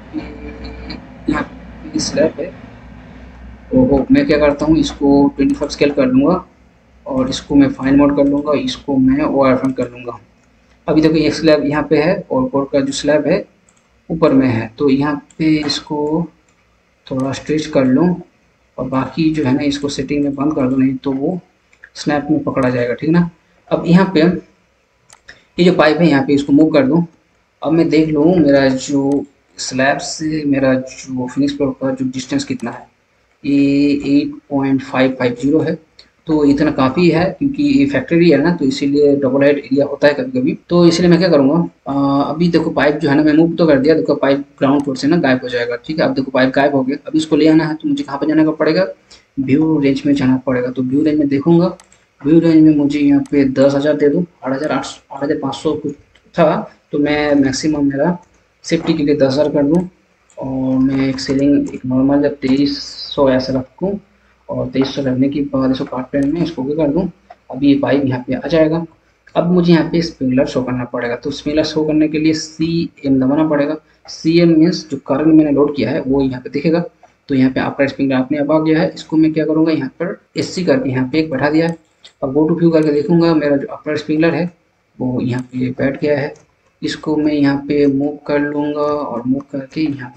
यहाँ पे स्लैब है। ओहो, मैं क्या करता हूँ, इसको 24 स्केल कर लूँगा और इसको मैं फाइन मोड कर लूँगा, इसको मैं वायरफ्रेम कर लूँगा। अभी देखो ये स्लैब यहाँ पे है और कोर का जो स्लैब है ऊपर में है, तो यहाँ पे इसको थोड़ा स्ट्रेच कर लूँ और बाकी जो है ना इसको सेटिंग में बंद कर दो, नहीं तो वो स्नैप में पकड़ा जाएगा, ठीक ना। अब यहाँ पे ये जो पाइप है यहाँ पे इसको मूव कर दूँ। अब मैं देख लूँ मेरा जो स्लैब से मेरा जो फिनिश फ्लोर का जो डिस्टेंस कितना है, ये 8.550 है। तो इतना काफ़ी है क्योंकि ये फैक्ट्री है ना, तो इसीलिए डबल हेड एरिया होता है कभी कभी। तो इसलिए मैं क्या करूँगा, अभी देखो पाइप जो है ना मैं मूव तो कर दिया, देखो पाइप ग्राउंड फ्लोर से ना गायब हो जाएगा, ठीक है। अब देखो पाइप गायब हो गया। अब इसको ले आना है तो मुझे कहाँ पर जाने का पड़ेगा, व्यू रेंज में जाना पड़ेगा। तो व्यू रेंज में देखूंगा, व्यू रेंज में मुझे यहाँ पे 10,000 दे दूँ, 8,500 कुछ था, तो मैं मैक्सिमम मेरा सेफ्टी के लिए 10,000 कर दूँ और मैं एक सीलिंग एक नॉर्मल जब 2300 ऐसा रखूँ, और 2300 रखने के बाद इसको पार्ट प्लेन में इसको भी कर दूँ। अब ये पाइप यहाँ पे आ जाएगा। अब मुझे यहाँ पे स्प्रिंकलर शो करना पड़ेगा, तो स्प्रिंकलर शो करने के लिए CM दबाना पड़ेगा। CM मीन्स जो करंट मैंने लोड किया है वो यहाँ पे दिखेगा। तो यहाँ पे आपका स्प्रिंकलर अपने आप आ गया है। इसको मैं क्या करूँगा, यहाँ पर SC करके यहाँ पे एक बैठा दिया है। अब गो टू व्यू करके देखूंगा, मेरा जो अपर स्प्रिंकलर है वो यहाँ पे बैठ गया है। इसको मैं यहाँ पे मूव कर लूँगा और मूव करके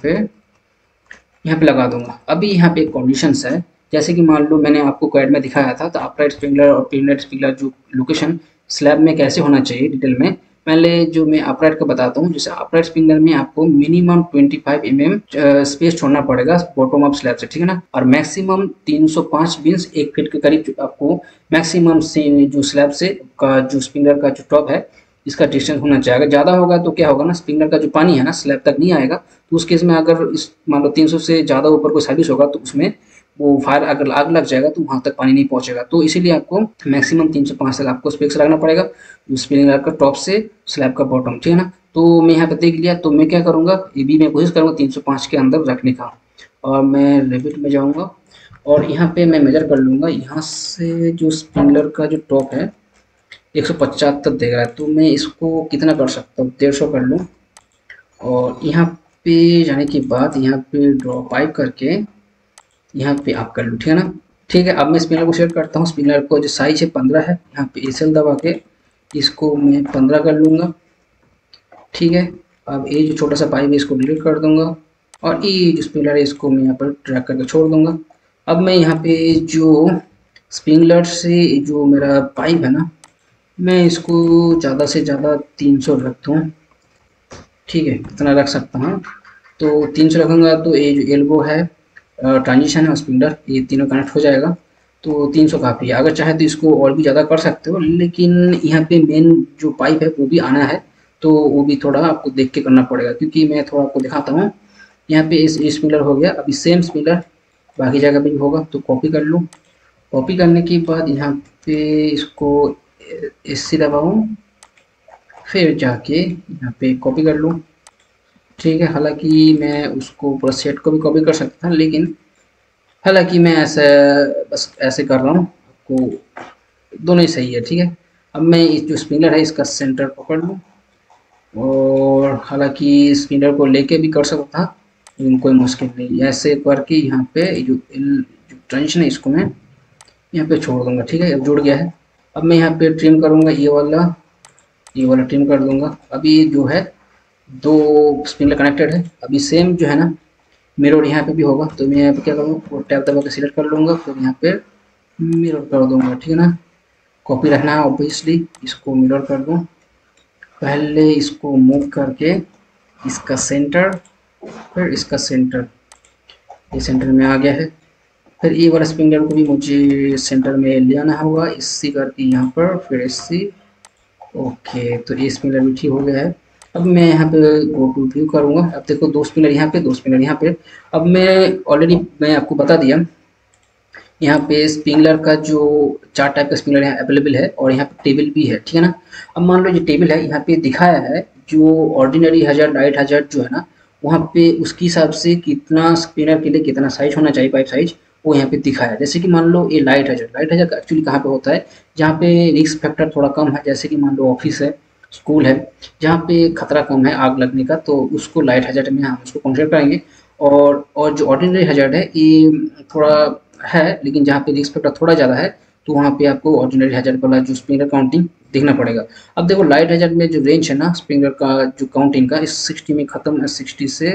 यहाँ पे लगा दूंगा। अभी यहाँ पे एक कंडीशंस है, जैसे कि मान लो मैंने आपको क्वेड में दिखाया था, तो अपराइट स्प्रिंकलर और पिनलेट स्प्रिंकलर जो लोकेशन स्लैब में कैसे होना चाहिए डिटेल में, पहले जो मैं अपराइट का बताता हूँ। जैसे अपराइट स्प्रिंकलर में आपको मिनिमम 25 mm स्पेस छोड़ना पड़ेगा बॉटम ऑफ स्लैब से, ठीक है ना। और मैक्सिमम 305 बीन्स 1 फीट के करीब आपको मैक्सिमम से जो स्लैब से का जो स्प्रिंकलर का जो टॉप है इसका डिस्टेंस होना चाहिए। अगर ज़्यादा होगा तो क्या होगा ना, स्प्रिंकलर का जो पानी है ना स्लैब तक नहीं आएगा। तो उस केस में अगर इस मान लो 300 से ज़्यादा ऊपर कोई सर्विस होगा तो उसमें वो फायर अगर आग लग जाएगा तो वहाँ तक पानी नहीं पहुँचेगा। तो इसीलिए आपको मैक्सिमम 305 तक आपको स्पेस रखना पड़ेगा जो स्प्रिंकलर का टॉप से स्लैब का बॉटम, ठीक है ना। तो मैं यहाँ पे देख लिया, तो मैं क्या करूँगा, ये भी मैं कोशिश करूँगा 305 के अंदर रखने का। और मैं रेबिट में जाऊँगा और यहाँ पे मैं मेजर कर लूँगा। यहाँ से जो स्प्रिंकलर का जो टॉप है 175 दे रहा है, तो मैं इसको कितना कर सकता हूँ, 150 कर लूँ। और यहाँ पे जाने के बाद यहाँ पे ड्रॉ पाइप करके यहाँ पे आप कर लूँ, ठीक है ना। ठीक है, अब मैं स्पिनर को सेट करता हूँ। स्पिनर को जो साइज है 15 है, यहाँ पे SL दबा के इसको मैं 15 कर लूँगा, ठीक है। अब ये जो छोटा सा पाइप है इसको डिलीट कर दूंगा और ये जो स्पिनर है इसको मैं यहाँ पर ड्रैग करके छोड़ दूंगा। अब मैं यहाँ पे जो स्प्रिंकलर से जो मेरा पाइप है ना, मैं इसको ज़्यादा से ज़्यादा 300 रखता हूँ, ठीक है, इतना रख सकता हूँ। तो 300 रखूँगा तो ये जो एल्बो है, ट्रांजिशन है और स्प्रिंकलर, ये तीनों कनेक्ट हो जाएगा। तो 300 काफ़ी है। अगर चाहे तो इसको और भी ज़्यादा कर सकते हो, लेकिन यहाँ पे मेन जो पाइप है वो भी आना है, तो वो भी थोड़ा आपको देख के करना पड़ेगा। क्योंकि मैं थोड़ा आपको दिखाता हूँ, यहाँ पे इस स्प्रिंकलर हो गया। अभी सेम स्प्रिंकलर बाकी जगह पे भी होगा, तो कॉपी कर लूँ। कॉपी करने के बाद यहाँ पे इसको SC दबाऊँ, फिर जाके यहाँ पे कॉपी कर लूँ, ठीक है। हालांकि मैं उसको पूरा सेट को भी कॉपी कर सकता था, लेकिन हालांकि मैं ऐसा बस ऐसे कर रहा हूँ, आपको दोनों ही सही है, ठीक है। अब मैं इस जो स्पिनर है इसका सेंटर पकड़ लूँ, और हालांकि स्पिनर को लेके भी कर सकता था, लेकिन कोई मुश्किल नहीं। ऐसे करके यहाँ पे जो ट्रांजिशन है इसको मैं यहाँ पे छोड़ दूंगा, ठीक है। अब जुड़ गया है। अब मैं यहाँ पे ट्रिम करूँगा, ये वाला ट्रिम कर दूंगा। अभी जो है 2 स्पिनर कनेक्टेड है। अभी सेम जो है ना मिरर यहाँ पे भी होगा, तो मैं यहाँ पे क्या करूँगा, वो टैब दबा के सिलेक्ट कर लूँगा, फिर यहाँ पे मिरर कर दूँगा, ठीक है ना। कॉपी रखना है ऑब्वियसली, इसको मिरर कर दूँ। पहले इसको मूव करके इसका सेंटर, फिर इसका सेंटर, ये सेंटर में आ गया है। फिर ये वाला स्पिनर को भी मुझे सेंटर में ले आना होगा, SC करके यहाँ पर, फिर SC, ओके। तो ये स्पिनर भी ठीक हो गया है। अब मैं यहाँ पे गो टू व्यू करूँगा। अब देखो 2 स्पिनर यहाँ पे, 2 स्पिनर यहाँ पे। अब मैं आपको बता दिया, यहाँ पे स्प्रिंकलर का जो 4 टाइप का स्प्रिंकलर यहाँ अवेलेबल है, और यहाँ पे टेबल भी है, ठीक है ना। अब मान लो ये टेबल है, यहाँ पे दिखाया है जो ऑर्डिनरी हज़ार, लाइट हज़ार जो है ना, वहाँ पे उसके हिसाब से कितना स्पिनर के लिए कितना साइज होना चाहिए, पाइप साइज, वो यहाँ पे दिखाया है। जैसे कि मान लो ये लाइट हज़ार एक्चुअली कहाँ पे होता है, जहाँ पे रिस्क फैक्टर थोड़ा कम है। जैसे कि मान लो ऑफिस है, स्कूल है, जहाँ पे खतरा कम है आग लगने का, तो उसको लाइट हज़ार में हम उसको कंसिडर करेंगे। और जो ऑर्डिनरी हज़ार है ये थोड़ा है, लेकिन जहाँ पे रिस्क फैक्टर थोड़ा ज़्यादा है, तो वहाँ पे आपको ऑर्डिनरी हज़ार वाला जो स्प्रिंकलर काउंटिंग देखना पड़ेगा। अब देखो लाइट हज़ार में जो रेंज है ना स्प्रिंकलर का जो काउंटिंग का, इस 60 में ख़त्म है, 60 से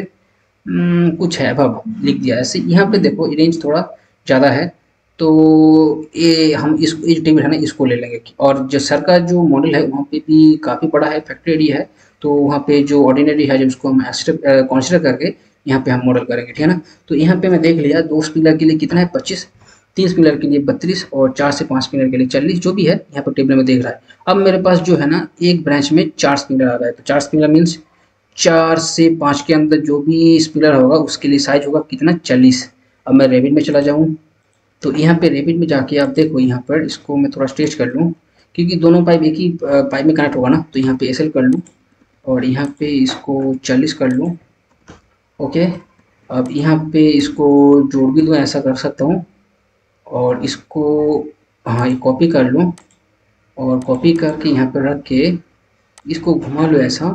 कुछ है अब लिख दिया ऐसे। यहाँ पे देखो रेंज थोड़ा ज़्यादा है, तो ये हम इस जो टेबल है ना इसको ले लेंगे। और जो सर का जो मॉडल है वहाँ पे भी काफ़ी बड़ा है, फैक्ट्री एरिया है, तो वहाँ पे जो ऑर्डिनरी है उसको हम कंसिडर करके यहाँ पे हम मॉडल करेंगे, ठीक है ना। तो यहाँ पे मैं देख लिया 2 स्पिनर के लिए कितना है 25, 3 स्पिनर के लिए 32, और 4 से 5 स्पिनर के लिए 40, जो भी है यहाँ पर टेबल में देख रहा है। अब मेरे पास जो है ना एक ब्रांच में 4 स्पिनर आ रहा है, तो 4 स्पिनर मीन्स 4 से 5 के अंदर जो भी स्पिनर होगा उसके लिए साइज होगा कितना, 40। अब मैं रेबिट में चला जाऊँ, तो यहाँ पे रेबिट में जाके आप देखो, यहाँ पर इसको मैं थोड़ा स्ट्रेच कर लूँ, क्योंकि दोनों पाइप एक ही पाइप में कनेक्ट होगा ना। तो यहाँ पे SL कर लूँ, और यहाँ पे इसको 40 कर लूँ, ओके। अब यहाँ पे इसको जोड़ भी दूँ, ऐसा कर सकता हूँ। और इसको हाँ ये कॉपी कर लूँ और कॉपी करके यहाँ पे रख के इसको घुमा लूँ ऐसा,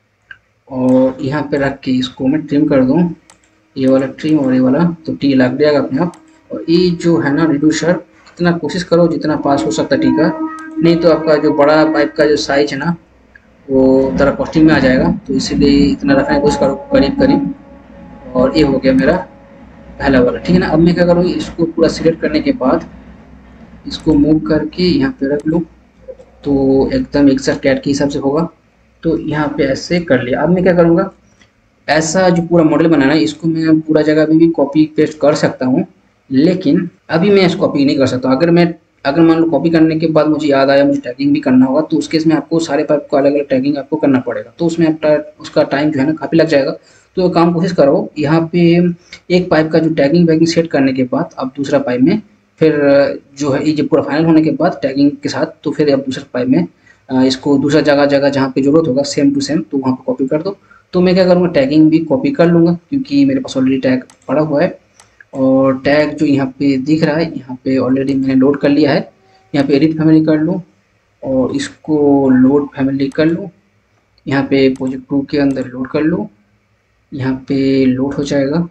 और यहाँ पे रख के इसको मैं ट्रिम कर दूँ, ये वाला ट्रिम और ये वाला, तो टी लग जाएगा अपने आप। और ये जो है ना रिड्यूसर, इतना कोशिश करो जितना पास हो सकता है टी का, नहीं तो आपका जो बड़ा पाइप का जो साइज है ना वो तरह कॉस्टिंग में आ जाएगा, तो इसीलिए इतना रखने की कोशिश करो करीब करीब। और ये हो गया मेरा पहला वाला, ठीक है ना। अब मैं क्या करूँगी, इसको पूरा सिलेक्ट करने के बाद इसको मूव करके यहाँ पे रख लूँ, तो एकदम एक साथ कैट के हिसाब से होगा। तो यहाँ पे ऐसे कर लिया। अब मैं क्या करूँगा, ऐसा जो पूरा मॉडल बनाना है इसको मैं पूरा जगह भी कॉपी पेस्ट कर सकता हूँ, लेकिन अभी मैं इसको कॉपी नहीं कर सकता। अगर मान लो कॉपी करने के बाद मुझे याद आया मुझे टैगिंग भी करना होगा, तो उस केस में आपको सारे पाइप को अलग अलग टैगिंग आपको करना पड़ेगा, तो उसमें आपका उसका टाइम जो है ना काफ़ी लग जाएगा। तो काम कोशिश करो यहाँ पे एक पाइप का जो टैगिंग वैगिंग सेट करने के बाद अब दूसरा पाइप में फिर जो है ये पूरा फाइनल होने के बाद टैगिंग के साथ, तो फिर अब दूसरे पाइप में इसको दूसरा जगह जगह जहाँ पे जरूरत होगा सेम टू सेम, तो वहाँ पर कॉपी कर दो। तो मैं क्या करूँगा, टैगिंग भी कॉपी कर लूँगा क्योंकि मेरे पास ऑलरेडी टैग पड़ा हुआ है। और टैग जो यहाँ पे दिख रहा है यहाँ पे ऑलरेडी मैंने लोड कर लिया है। यहाँ पे एडिट फैमिली कर लूँ और इसको लोड फैमिली कर लूँ, यहाँ पे प्रोजेक्ट 2 के अंदर लोड कर लूँ, यहाँ पे लोड हो जाएगा।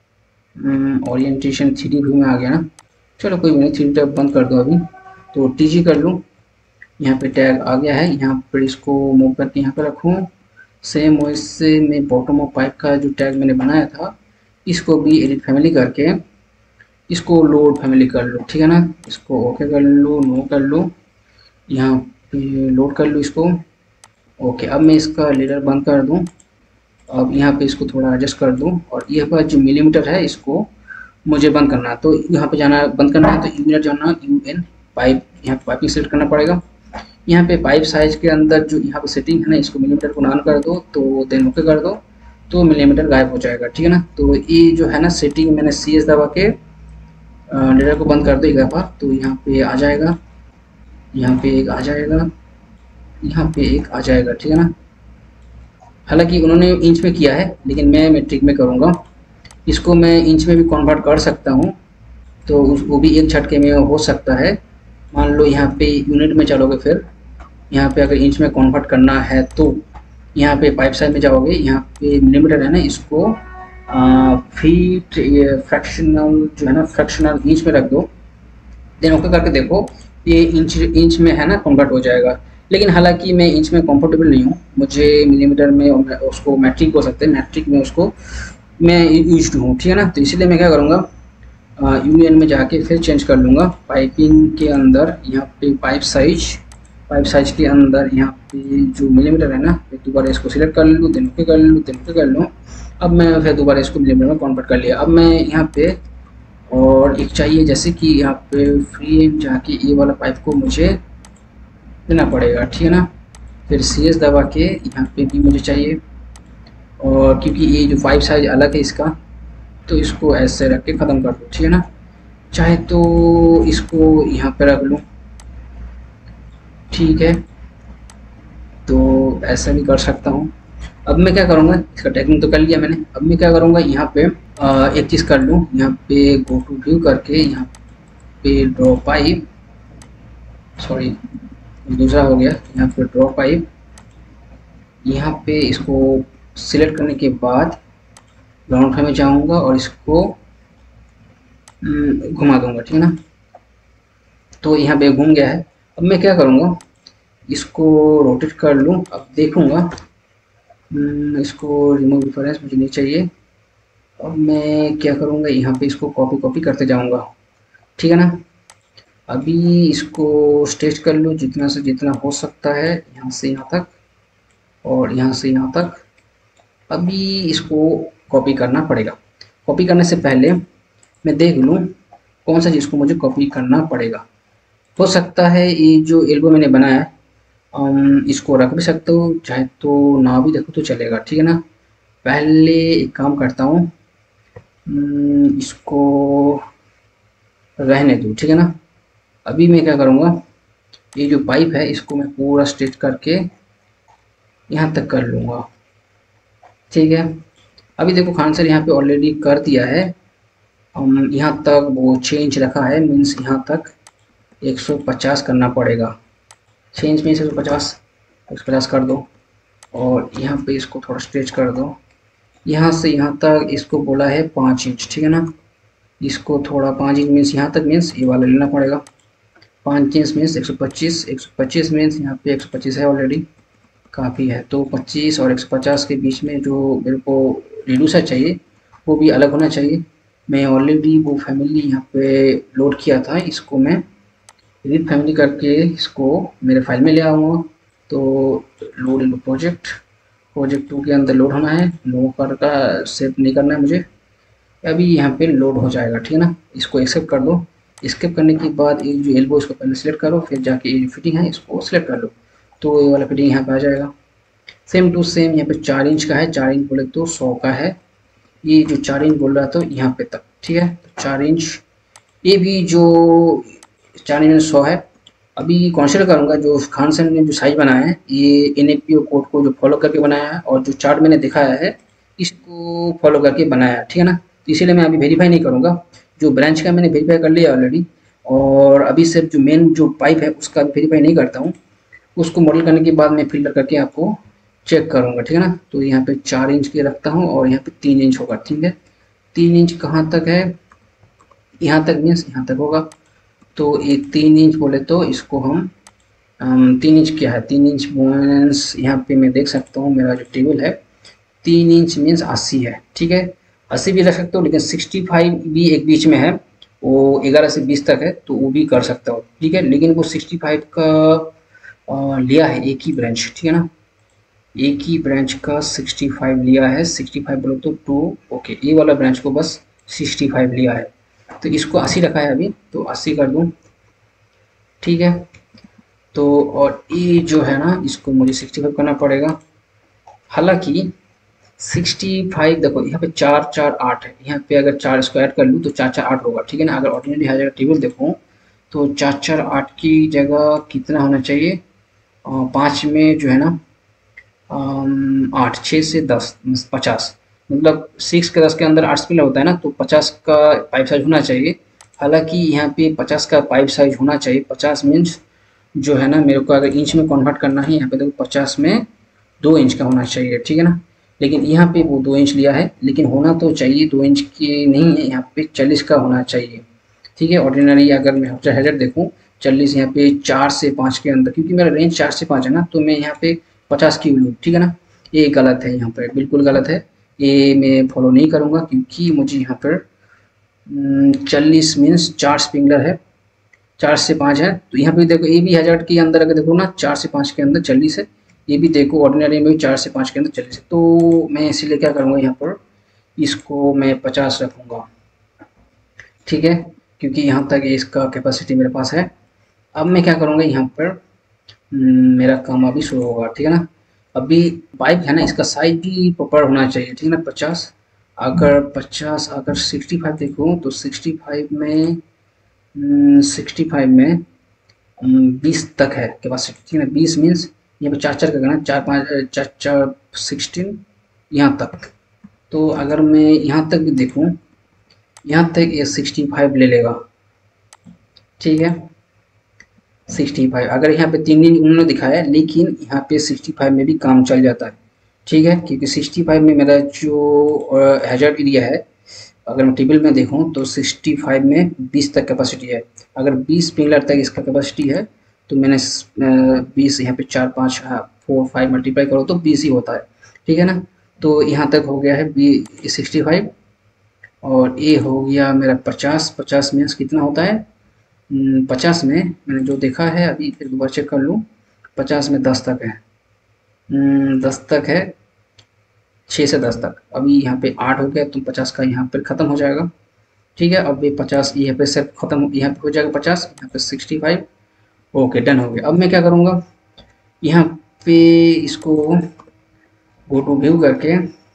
ओरिएंटेशन 3D व्यू में आ गया ना, चलो कोई नहीं, 3D टैब बंद कर दो अभी। तो TG कर लूँ, यहाँ पे टैग आ गया है, यहाँ पर इसको मूव करके यहाँ पर रखूँ। सेम वैसे मैं बॉटम ऑफ पाइप का जो टैग मैंने बनाया था इसको भी एडिट फैमिली करके इसको लोड फैमिली कर लो, ठीक है ना। इसको ओके कर लो, नो कर लो, यहाँ पे लोड कर लो इसको। ओके, अब मैं इसका लीडर बंद कर दूँ। अब यहाँ पे इसको थोड़ा एडजस्ट कर दूँ और ये पर जो मिलीमीटर है इसको मुझे बंद करना है, तो यहाँ पे जाना बंद करना है, तो यूनिट जाना UN पाइप, यहाँ पाइपिंग सेलेक्ट करना पड़ेगा। यहाँ पे पाइप साइज के अंदर जो यहाँ पे सेटिंग है ना इसको मिलीमीटर को ऑन कर दो, तो देन ओके कर दो, तो मिलीमीटर गायब हो जाएगा, ठीक है ना। तो ये जो है ना सेटिंग मैंने CS दबा के लीडर को बंद कर दो एक दफ़ा, तो यहाँ पे आ जाएगा, यहाँ पे एक आ जाएगा, यहाँ पे एक आ जाएगा, ठीक है ना। हालांकि उन्होंने इंच में किया है लेकिन मैं मेट्रिक में करूँगा, इसको मैं इंच में भी कन्वर्ट कर सकता हूँ, तो वो भी एक झटके में हो सकता है। मान लो यहाँ पे यूनिट में चलोगे, फिर यहाँ पे अगर इंच में कन्वर्ट करना है तो यहाँ पे पाइप साइज में जाओगे, यहाँ पे मिलीमीटर है ना इसको फीट फ्रैक्शनल जो है ना फ्रैक्शनल इंच में रख दो, देन ओके करके देखो ये इंच में है ना कन्वर्ट हो जाएगा। लेकिन हालांकि मैं इंच में कंफर्टेबल नहीं हूँ, मुझे मिलीमीटर में उसको मैट्रिक बोल सकते हैं, मैट्रिक में उसको मैं यूज हूँ, ठीक है ना। तो इसीलिए मैं क्या करूँगा, यूनियन में जाके फिर चेंज कर लूँगा पाइपिंग के अंदर, यहाँ पे पाइप साइज के अंदर यहाँ पे जो मिलीमीटर है ना, मैं दोबारा इसको सिलेक्ट कर लूँ, देन ओके कर लूँ, देन ओके कर लूँ। अब मैं फिर दोबारा इसको मिलीमीटर में कन्वर्ट कर लिया। अब मैं यहाँ पे और एक चाहिए, जैसे कि यहाँ पे फ्री जाके ये वाला पाइप को मुझे लेना पड़ेगा, ठीक है ना। फिर CS दबा के यहाँ पे भी मुझे चाहिए, और क्योंकि ये जो पाइप साइज अलग है इसका, तो इसको ऐसे रख के ख़त्म कर दो, ठीक है ना। चाहे तो इसको यहाँ पे रख लूँ, ठीक है, तो ऐसा भी कर सकता हूँ। अब मैं क्या करूँगा, इसका टैगिंग तो कर लिया मैंने, अब मैं क्या करूँगा यहाँ पे एक चीज़ कर लूँ, यहाँ पे गो टू व्यू करके यहाँ पे ड्रॉ पाइप, सॉरी दूसरा हो गया, यहाँ पे ड्रॉ पाइप, यहाँ पे इसको सिलेक्ट करने के बाद ग्राउंड फ्लोर में जाऊँगा और इसको घुमा दूँगा, ठीक है ना। तो यहाँ पे घूम गया है। अब मैं क्या करूँगा, इसको रोटेट कर लूँ, अब देखूँगा, इसको रिमूव डिफरेंस मुझे नहीं चाहिए। अब मैं क्या करूँगा, यहाँ पे इसको कॉपी करते जाऊँगा, ठीक है ना। अभी इसको स्ट्रेच कर लूँ जितना से जितना हो सकता है, यहाँ से यहाँ तक और यहाँ से यहाँ तक। अभी इसको कॉपी करना पड़ेगा। कॉपी करने से पहले मैं देख लूँ कौन सा चीज़ को मुझे कॉपी करना पड़ेगा। हो सकता है ये जो एल्बो मैंने बनाया है इसको रख भी सकते हो, चाहे तो ना भी देखो तो चलेगा, ठीक है ना। पहले एक काम करता हूँ, इसको रहने दूँ, ठीक है ना। अभी मैं क्या करूँगा, ये जो पाइप है इसको मैं पूरा स्ट्रेच करके यहाँ तक कर लूँगा, ठीक है। अभी देखो खान सर यहाँ पे ऑलरेडी कर दिया है। यहाँ तक वो चेंज रखा है, मीन्स यहाँ तक 150 करना पड़ेगा। चेंज मीन्स 150, 150 कर दो और यहाँ पे इसको थोड़ा स्ट्रेच कर दो। यहाँ से यहाँ तक इसको बोला है 5 इंच, ठीक है ना। इसको थोड़ा 5 इंच मीन्स यहाँ तक, मीन्स ये वाला लेना पड़ेगा। 5 इंच मीन्स 125, 125 मीन्स यहाँ पे 125 है ऑलरेडी, काफ़ी है। तो 25 और 150 के बीच में जो मेरे को रिड्यूसर चाहिए वो भी अलग होना चाहिए। मैं ऑलरेडी वो फैमिली यहाँ पे लोड किया था, इसको मैं एडिट फैमिली करके इसको मेरे फाइल में ले आऊँगा। तो लोड इन प्रोजेक्ट, प्रोजेक्ट 2 के अंदर लोड होना है, नो कर का सेव नहीं करना है मुझे। अभी यहाँ पे लोड हो जाएगा, ठीक है ना। इसको एक्सेप्ट कर दो। स्किप करने के बाद एक जो एल्बो इसको पहले सेलेक्ट करो, फिर जाके ये जो फिटिंग है इसको सेलेक्ट कर लो, तो ये वाला फिटिंग यहाँ पे आ जाएगा। सेम टू सेम यहाँ पे 4 इंच का है, 4 इंच बोले तो 100 का है। ये जो 4 इंच बोल रहा था यहाँ पे तक, ठीक है। तो 4 इंच, ये भी जो 4 इंच 100 है। अभी कंसीडर करूँगा जो खान सर ने जो साइज बनाया है, ये NAPO कोड को जो फॉलो करके बनाया है और जो चार्ट मैंने दिखाया है इसको फॉलो करके बनाया है, ठीक है ना। तो इसीलिए मैं अभी वेरीफाई नहीं करूँगा। जो ब्रांच का मैंने वेरीफाई कर लिया ऑलरेडी, और अभी सिर्फ जो मेन जो पाइप है उसका वेरीफाई नहीं करता हूँ। उसको मॉडल करने के बाद मैं फिल्टर करके आपको चेक करूँगा, ठीक है ना। तो यहाँ पे 4 इंच के रखता हूँ और यहाँ पे 3 इंच होगा, ठीक है। 3 इंच कहाँ तक है, यहाँ तक मीन्स यहाँ तक होगा। तो ये 3 इंच बोले तो इसको हम 3 इंच क्या है, 3 इंच मीन्स यहाँ पे मैं देख सकता हूँ मेरा जो टेबल है 3 इंच मीन्स 80 है, ठीक है। 80 भी रख सकते हो, लेकिन 65 भी एक बीच में है, वो 11 से 20 तक है, तो वो भी कर सकता हो, ठीक है। लेकिन वो 65 का लिया है एक ही ब्रांच, ठीक है ना। एक ही ब्रांच का 65 लिया है। 65 बोलो तो 2, ओके, ये वाला ब्रांच को बस 65 लिया है, तो इसको 80 रखा है अभी, तो 80 कर दूँ, ठीक है। तो और ये जो है ना इसको मुझे 65 करना पड़ेगा। हालांकि 65 देखो यहाँ पे 4 4 8 है, यहाँ पे अगर 4 इसको ऐड कर लूँ तो 4 4 8 होगा, ठीक है ना। अगर ऑर्डिनरी हर जगह टेबल देखूँ तो 4 4 8 की जगह कितना होना चाहिए, 5 में जो है ना 8, 6 से 10 50, मतलब 6 के 10 के अंदर 8 स्पिलर होता है ना, तो 50 का पाइप साइज होना चाहिए। हालांकि यहाँ पे 50 का पाइप साइज होना चाहिए। 50 मीन्स जो है ना मेरे को अगर इंच में कन्वर्ट करना है, यहाँ पे देखो 50 में 2 इंच का होना चाहिए, ठीक है ना। लेकिन यहाँ पे वो 2 इंच लिया है, लेकिन होना तो चाहिए 2 इंच की नहीं है, यहाँ पे 40 का होना चाहिए, ठीक है। ऑर्डिनरी अगर मैं हेडर देखूँ 40, यहाँ पे 4 से 5 के अंदर, क्योंकि मेरा रेंज 4 से 5 है ना, तो मैं यहाँ पे 50 की लूँ, ठीक है ना। ये गलत है, यहाँ पर बिल्कुल गलत है, ये मैं फॉलो नहीं करूँगा, क्योंकि मुझे यहाँ पर 40 मीन्स 4 स्प्रिंगलर है, 4 से 5 है। तो यहाँ पे देखो ये भी हज़ार्ड के अंदर अगर देखो ना 4 से 5 के अंदर 40 है, ये भी देखो ऑर्डिनरी में भी 4 से 5 के अंदर 40 है। तो मैं इसीलिए क्या करूँगा, यहाँ पर इसको मैं 50 रखूँगा, ठीक है, क्योंकि यहाँ तक इसका कैपेसिटी मेरे पास है। अब मैं क्या करूँगा, यहाँ पर मेरा काम अभी शुरू होगा, ठीक है ना। अभी पाइप है ना इसका साइज भी प्रॉपर होना चाहिए, ठीक है ना। 50 अगर 65 देखूँ तो 65 में 20 तक है कैपेसिटी, ठीक है ना। 20 मीन्स यहाँ पे 4 4 का करना, 4 5 4 4 16 यहाँ तक। तो अगर मैं यहाँ तक भी देखूँ, यहाँ तक ये 65 ले लेगा, ठीक है। 65 अगर यहाँ पे 3 दिन उन्होंने दिखाया है, लेकिन यहाँ पे 65 में भी काम चल जाता है, ठीक है। क्योंकि 65 में मेरा जो हैजर्ड एरिया है, अगर मैं टेबल में देखूँ तो 65 में 20 तक कैपेसिटी है। अगर 20 पिलर तक इसका कैपेसिटी है, तो मैंने 20 यहाँ पे 4 5 4 5 मल्टीप्लाई करो तो 20 ही होता है, ठीक है ना। तो यहाँ तक हो गया है 65, और ये हो गया मेरा 50। 50 मीन्स कितना होता है, 50 में मैंने जो देखा है अभी फिर दोबारा चेक कर लूँ, 50 में 10 तक है, 10 तक है, 6 से 10 तक। अभी यहाँ पे 8 हो गया, तो 50 का यहाँ पर ख़त्म हो जाएगा, ठीक है। अब ये 50 यहाँ पे सिर्फ ख़त्म, यहाँ पे हो जाएगा 50, यहाँ पे 65, ओके डन हो गया। अब मैं क्या करूँगा, यहाँ पे इसको गो टू व्यू करके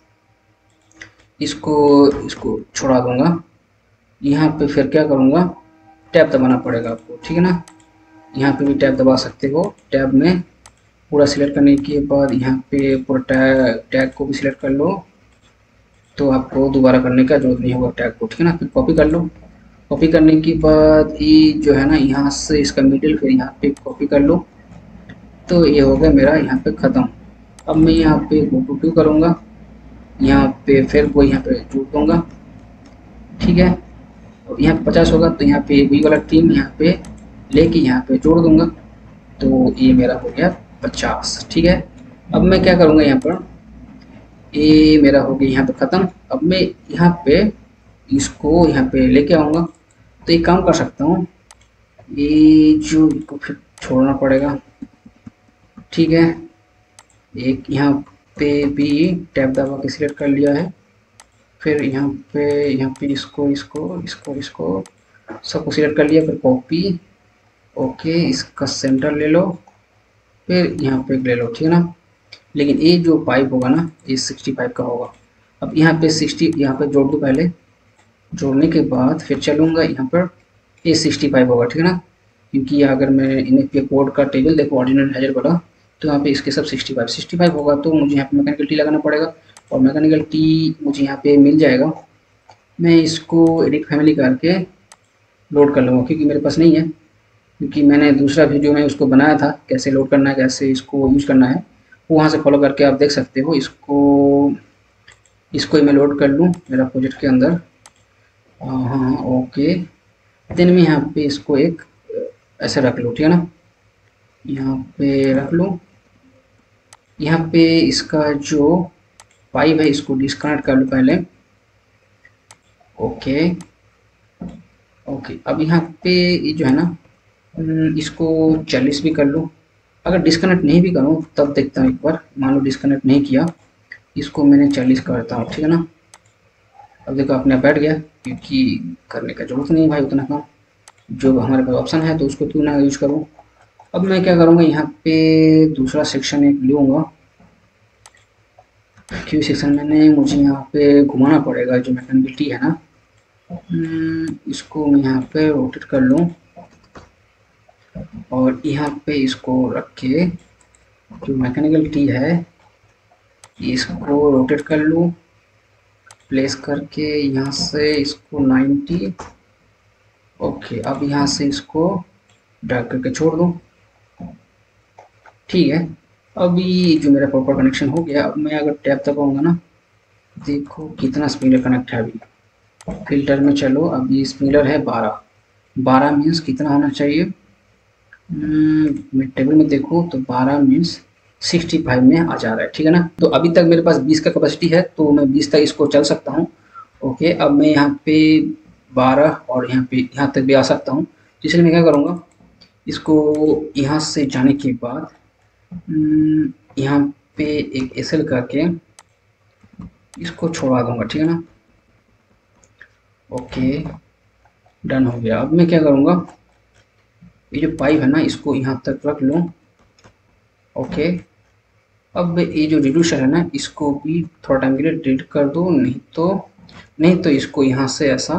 इसको इसको छोड़ा दूँगा। यहाँ पे फिर क्या करूँगा, टैब दबाना पड़ेगा आपको, ठीक है ना। यहाँ पे भी टैब दबा सकते हो। टैब में पूरा सिलेक्ट करने के बाद यहाँ पे पूरा टैग को भी सिलेक्ट कर लो, तो आपको दोबारा करने का जरूरत नहीं होगा टैग को, ठीक है ना। फिर कॉपी कर लो। कॉपी करने के बाद ये जो है ना, यहाँ से इसका मिडिल फिर यहाँ पे कॉपी कर लो। तो ये हो गया मेरा यहाँ पे ख़त्म। अब मैं यहाँ पे गो टू टू करूँगा, यहाँ पे फिर वो यहाँ पे जोड़ दूँगा, ठीक है। और यहाँ पे 50 होगा तो यहाँ पे वही वाला टीम यहाँ पे लेके यहाँ पे जोड़ दूँगा। तो ये मेरा हो गया 50, ठीक है। अब मैं क्या करूँगा, यहाँ पर ये मेरा हो गया यहाँ पे ख़त्म। अब मैं यहाँ पे इसको यहाँ पे लेके आऊँगा। तो एक काम कर सकता हूँ, ये जो इसको फिर छोड़ना पड़ेगा, ठीक है। एक यहाँ पे भी टैब दबा के सिलेक्ट कर लिया है। फिर यहाँ पे इसको इसको इसको इसको सबको सिलेक्ट कर लिया। फिर कॉपी, ओके, इसका सेंटर ले लो, फिर यहाँ पे ले लो, ठीक है ना। लेकिन ये जो पाइप होगा ना, ये 65 का होगा। अब यहाँ पे 60 यहाँ पे जोड़ दो पहले। जोड़ने के बाद फिर चलूँगा यहाँ पर, ये 65 होगा, ठीक है ना। क्योंकि अगर मैं इन्हें पे कोड का टेबल देखो ऑर्डिनल हैजर वाला, तो यहाँ पे इसके सब 65 होगा। तो मुझे यहाँ पे मैकेनिकल टी लगाना पड़ेगा, और मैकेनिकल टी मुझे यहाँ पे मिल जाएगा। मैं इसको एडिट फैमिली करके लोड कर लूँगा, क्योंकि मेरे पास नहीं है। क्योंकि मैंने दूसरा वीडियो में उसको बनाया था, कैसे लोड करना है, कैसे इसको यूज़ करना है, वो वहाँ से फॉलो करके आप देख सकते हो। इसको ही मैं लोड कर लूँ मेरा प्रोजेक्ट के अंदर। हाँ, ओके। देन मैं यहाँ पे इसको एक ऐसे रख लूँ, ठीक है ना। यहाँ पे रख लूँ। यहाँ पे इसका जो पाइप है इसको डिस्कनेक्ट कर लूँ पहले, ओके ओके। अब यहाँ पे ये जो है ना, इसको 40 भी कर लूँ। अगर डिस्कनेक्ट नहीं भी करूँ तब देखता हूँ एक बार। मान लो डिस्कनेक्ट नहीं किया, इसको मैंने 40 करता हूँ, ठीक है ना। अब देखो अपने बैठ गया, क्योंकि करने का जरूरत नहीं भाई उतना काम। जो हमारे पास ऑप्शन है तो उसको क्यों ना यूज करूँ। अब मैं क्या करूँगा, यहाँ पे दूसरा सेक्शन एक लूँगा। क्यू सेक्शन मैंने मुझे यहाँ पे घुमाना पड़ेगा, जो मैकेनिकलिटी है ना, इसको मैं यहाँ पे रोटेट कर लूँ। और यहाँ पे इसको रख के जो मैकेनिकल टी है इसको रोटेट कर लूँ, प्लेस करके यहाँ से इसको 90, ओके। अब यहाँ से इसको ड्रैग करके छोड़ दूँ, ठीक है। अभी जो मेरा प्रॉपर कनेक्शन हो गया। अब मैं अगर टैप दबाऊंगा ना, देखो कितना स्पिनर कनेक्ट है। अभी फिल्टर में चलो, अभी स्पिनर है 12 मीन्स कितना होना चाहिए, मैं टेबल में देखूँ तो 12 मीन्स 65 में आ जा रहा है, ठीक है ना। तो अभी तक मेरे पास 20 का कैपेसिटी है, तो मैं 20 तक इसको चल सकता हूँ, ओके। अब मैं यहाँ पे 12 और यहाँ तक भी आ सकता हूँ। इसलिए मैं क्या करूँगा, इसको यहाँ से जाने के बाद यहाँ पे एक एसएल करके इसको छोड़ा दूंगा, ठीक है ना, ओके। डन हो गया। अब मैं क्या करूँगा, ये जो पाइप है ना इसको यहाँ तक रख लूँ, ओके। अब ये जो रिड्यूसर है ना इसको भी थोड़ा टाइम के लिए डिलीट कर दो, नहीं तो इसको यहाँ से ऐसा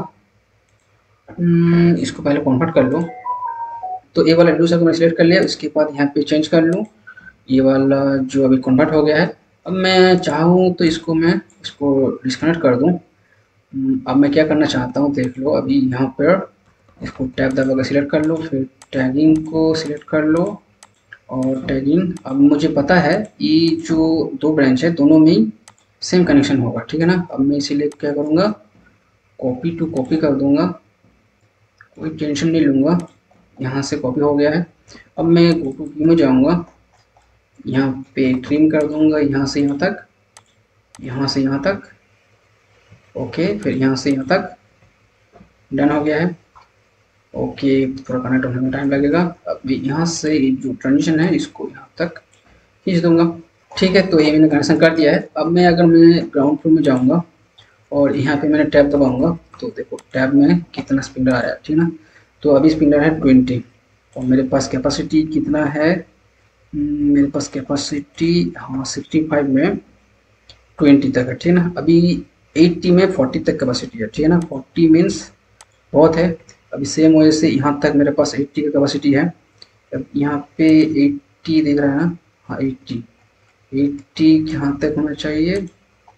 इसको पहले कन्वर्ट कर लो। तो ये वाला रिड्यूसर को मैंने सिलेक्ट कर लिया। उसके बाद यहाँ पे चेंज कर लूँ, ये वाला जो अभी कन्वर्ट हो गया है। अब मैं चाहूँ तो इसको डिस्कनेक्ट कर दूँ। अब मैं क्या करना चाहता हूँ देख लो। अभी यहाँ पर इसको टैब दबा कर सिलेक्ट कर लो, फिर टैगिंग को सिलेक्ट कर लो, और टैगिंग। अब मुझे पता है ये जो 2 ब्रांच है दोनों में ही सेम कनेक्शन होगा, ठीक है ना। अब मैं इसीलिए क्या करूँगा, कॉपी टू कॉपी कर दूँगा, कोई टेंशन नहीं लूँगा। यहाँ से कॉपी हो गया है। अब मैं गो टू व्यू में जाऊँगा, यहाँ पे ट्रिम कर दूँगा, यहाँ से यहाँ तक, यहाँ से यहाँ तक, ओके। फिर यहाँ से यहाँ तक डन हो गया है, ओके। थोड़ा कनेक्ट होने में टाइम लगेगा। अभी यहाँ से जो ट्रांजिशन है इसको यहाँ तक खींच दूंगा, ठीक है। तो ये मैंने कनेक्शन कर दिया है। अब मैं ग्राउंड फ्लोर में जाऊँगा और यहाँ पे मैंने टैब दबाऊंगा, तो देखो टैब में कितना स्पिनर आया, ठीक है ना। तो अभी स्पिनर है 20, और मेरे पास कैपेसिटी कितना है, मेरे पास कैपेसिटी हाँ 65 में 20 तक है, ठीक है ना। अभी 80 में 40 तक कैपेसिटी है, ठीक है ना। 40 मीन्स बहुत है। अभी सेम वजह से यहाँ तक मेरे पास 80 का कैपेसिटी है। अब यहाँ पे 80 दिख रहा है ना, हाँ 80 यहाँ तक होना चाहिए,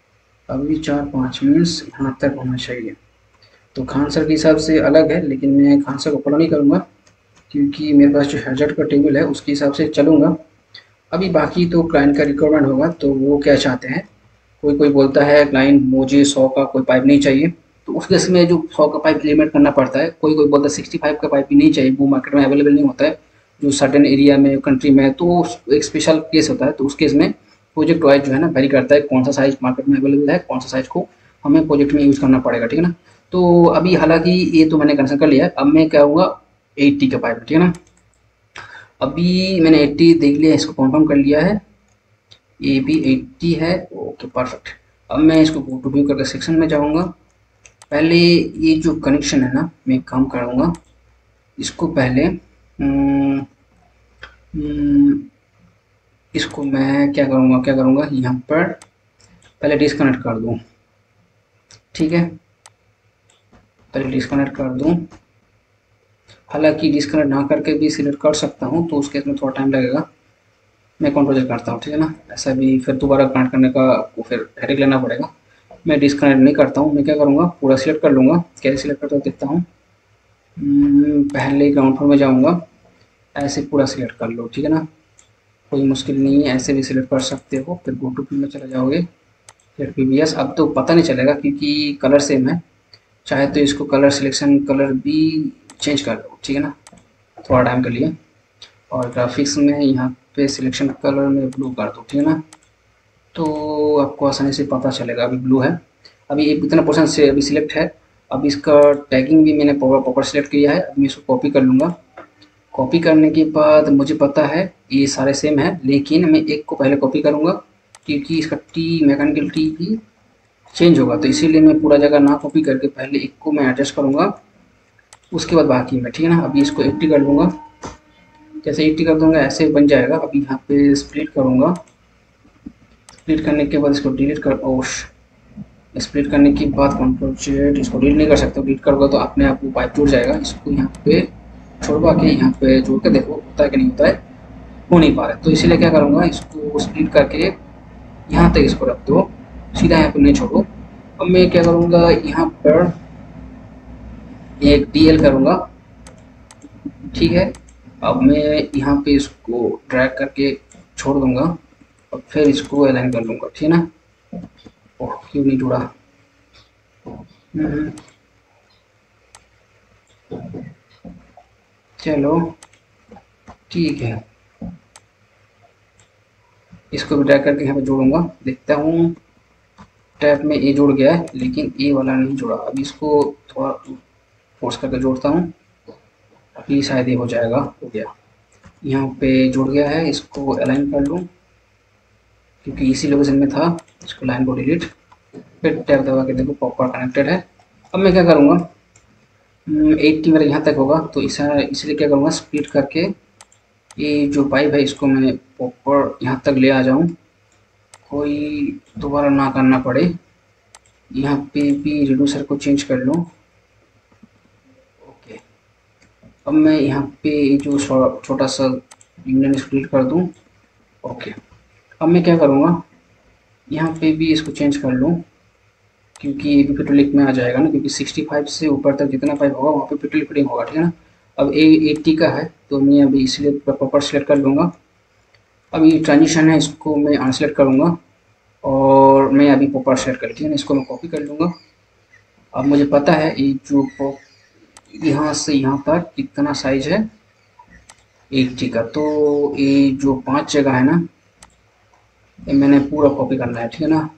अभी 4-5 मीन्स यहाँ तक होना चाहिए। तो खान सर के हिसाब से अलग है, लेकिन मैं खान सर को फॉलो नहीं करूँगा क्योंकि मेरे पास जो हैजर्ड का टेबल है उसके हिसाब से चलूँगा। अभी बाकी तो क्लाइंट का रिक्वायरमेंट होगा, तो वो क्या चाहते हैं। कोई कोई बोलता है क्लाइंट मुझे 100 का कोई पाइप नहीं चाहिए, तो उस केस में जो 100 का पाइप लिमिट करना पड़ता है। कोई कोई बोलता है 65 का पाइप भी नहीं चाहिए, वो मार्केट में अवेलेबल नहीं होता है जो सर्टेन एरिया में कंट्री में, तो एक स्पेशल केस होता है। तो उस केस में प्रोजेक्ट वाइज जो है ना वेरी करता है कौन सा साइज मार्केट में अवेलेबल है, कौन सा साइज को हमें प्रोजेक्ट में यूज़ करना पड़ेगा, ठीक है ना। तो अभी हालांकि ये तो मैंने कंसर्न कर लिया है, अब मैं क्या होगा 80 का पाइप, ठीक है ना। अभी मैंने 80 देख लिया, इसको कंफर्म कर लिया है, ये भी 80 है, ओके परफेक्ट। अब मैं इसको गो टू व्यू करके सेक्शन में जाऊंगा। पहले ये जो कनेक्शन है ना मैं काम करूंगा, इसको पहले इसको मैं क्या करूंगा यहाँ पर पहले डिस्कनेक्ट कर दूँ, ठीक है। पहले डिस्कनेक्ट कर दूँ, हालांकि डिस्कनेक्ट ना करके भी सिलेक्ट कर सकता हूँ, तो उसके में थोड़ा टाइम लगेगा। मैं कंट्रोल करता हूँ, ठीक है ना। ऐसा भी फिर दोबारा कनेक्ट करने का वो फिर हेडेक लेना पड़ेगा। मैं डिस्कनेक्ट नहीं करता हूँ, मैं क्या करूँगा पूरा सिलेक्ट कर लूँगा। कैसे सिलेक्ट करता हूँ देखता हूँ। पहले ग्राउंड फ्लोर में जाऊँगा, ऐसे पूरा सिलेक्ट कर लो, ठीक है ना। कोई मुश्किल नहीं है, ऐसे भी सिलेक्ट कर सकते हो। फिर गो टू पी में चले जाओगे, फिर पीवीएस। अब तो पता नहीं चलेगा क्योंकि कलर सेम है, चाहे तो इसको कलर सिलेक्शन कलर भी चेंज कर लो, ठीक है ना, थोड़ा टाइम के लिए। और ग्राफिक्स में यहाँ पे सिलेक्शन कलर में ब्लू कर दो, ठीक है ना। तो आपको आसानी से पता चलेगा अभी ब्लू है। अभी एक इतना पोर्शन से अभी सिलेक्ट है। अब इसका टैगिंग भी मैंने प्रॉपर सिलेक्ट किया है। अब मैं इसको कॉपी कर लूँगा। कॉपी करने के बाद मुझे पता है ये सारे सेम है, लेकिन मैं एक को पहले कॉपी करूँगा क्योंकि इसका टी मैकेनिकल टी भी चेंज होगा, तो इसीलिए मैं पूरा जगह ना कॉपी करके पहले एक को मैं एडजस्ट करूँगा, उसके बाद बाकी में, ठीक है ना। अभी इसको 80 कर लूँगा। जैसे 80 कर दूँगा ऐसे बन जाएगा। अभी यहाँ पे स्प्लिट करूँगा, स्प्लिट करने के बाद इसको डिलीट कर स्प्लिट करने के बाद कंट्रोल जेड, इसको डिलीट नहीं कर सकते, डिलीट करोगे तो अपने आप वो पाइप जुड़ जाएगा। इसको यहाँ पे छोड़वा के यहाँ पे जोड़ के देखो होता है कि नहीं होता है, हो नहीं पा रहा है। तो इसीलिए क्या करूँगा, इसको स्प्लिट करके यहाँ तक इसको रख दो, सीधा यहाँ पर नहीं छोड़ो। अब मैं क्या करूँगा यहाँ पर एक DL करूँगा, ठीक है। अब मैं यहाँ पे इसको ड्रैग करके छोड़ दूँगा और फिर इसको अलाइन कर लूँगा, ठीक है ना। ओह क्यों नहीं जुड़ा। चलो ठीक है, इसको भी ड्रैग करके यहाँ पे जोड़ूंगा। देखता हूँ टैप में ए जुड़ गया है लेकिन ए वाला नहीं जुड़ा। अभी इसको थोड़ा फोर्स करके जोड़ता हूँ, अभी शायद ये हो जाएगा। हो गया, यहाँ पे जुड़ गया है। इसको अलाइन कर लूँ क्योंकि इसी लोकेशन में था। इसको लाइन को डिलीट, फिर टैप दबा के देखो प्रॉपर कनेक्टेड है। अब मैं क्या करूँगा 80 मेरा यहाँ तक होगा, तो इसलिए क्या करूँगा स्प्लिट करके ये जो पाइप है इसको मैं प्रॉपर यहाँ तक ले आ जाऊँ, कोई दोबारा ना करना पड़े। यहाँ पे भी रिड्यूसर को चेंज कर लूँ, ओके। अब मैं यहाँ पे जो छोटा सा यूनियन स्प्लिट कर दूँ, ओके। अब मैं क्या करूँगा यहाँ पे भी इसको चेंज कर लूँ क्योंकि ये भी फिटलिक में आ जाएगा ना, क्योंकि 65 से ऊपर तक जितना पाइप होगा वहाँ पे फिटलिक फिटिंग होगा, ठीक है ना। अब 80 का है तो मैं अभी इसलिए प्रॉपर सेलेक्ट कर लूँगा। अब ये ट्रांजिशन है, इसको मैं अनसेलेक्ट करूँगा और मैं अभी प्रॉपर सेलेक्ट कर, ठीक है ना। इसको मैं कॉपी कर लूँगा। अब मुझे पता है ये जो यहाँ से यहाँ तक कितना साइज है 80 का, तो ये जो 5 जगह है ना ये मैंने पूरा कॉपी करना है, ठीक है ना।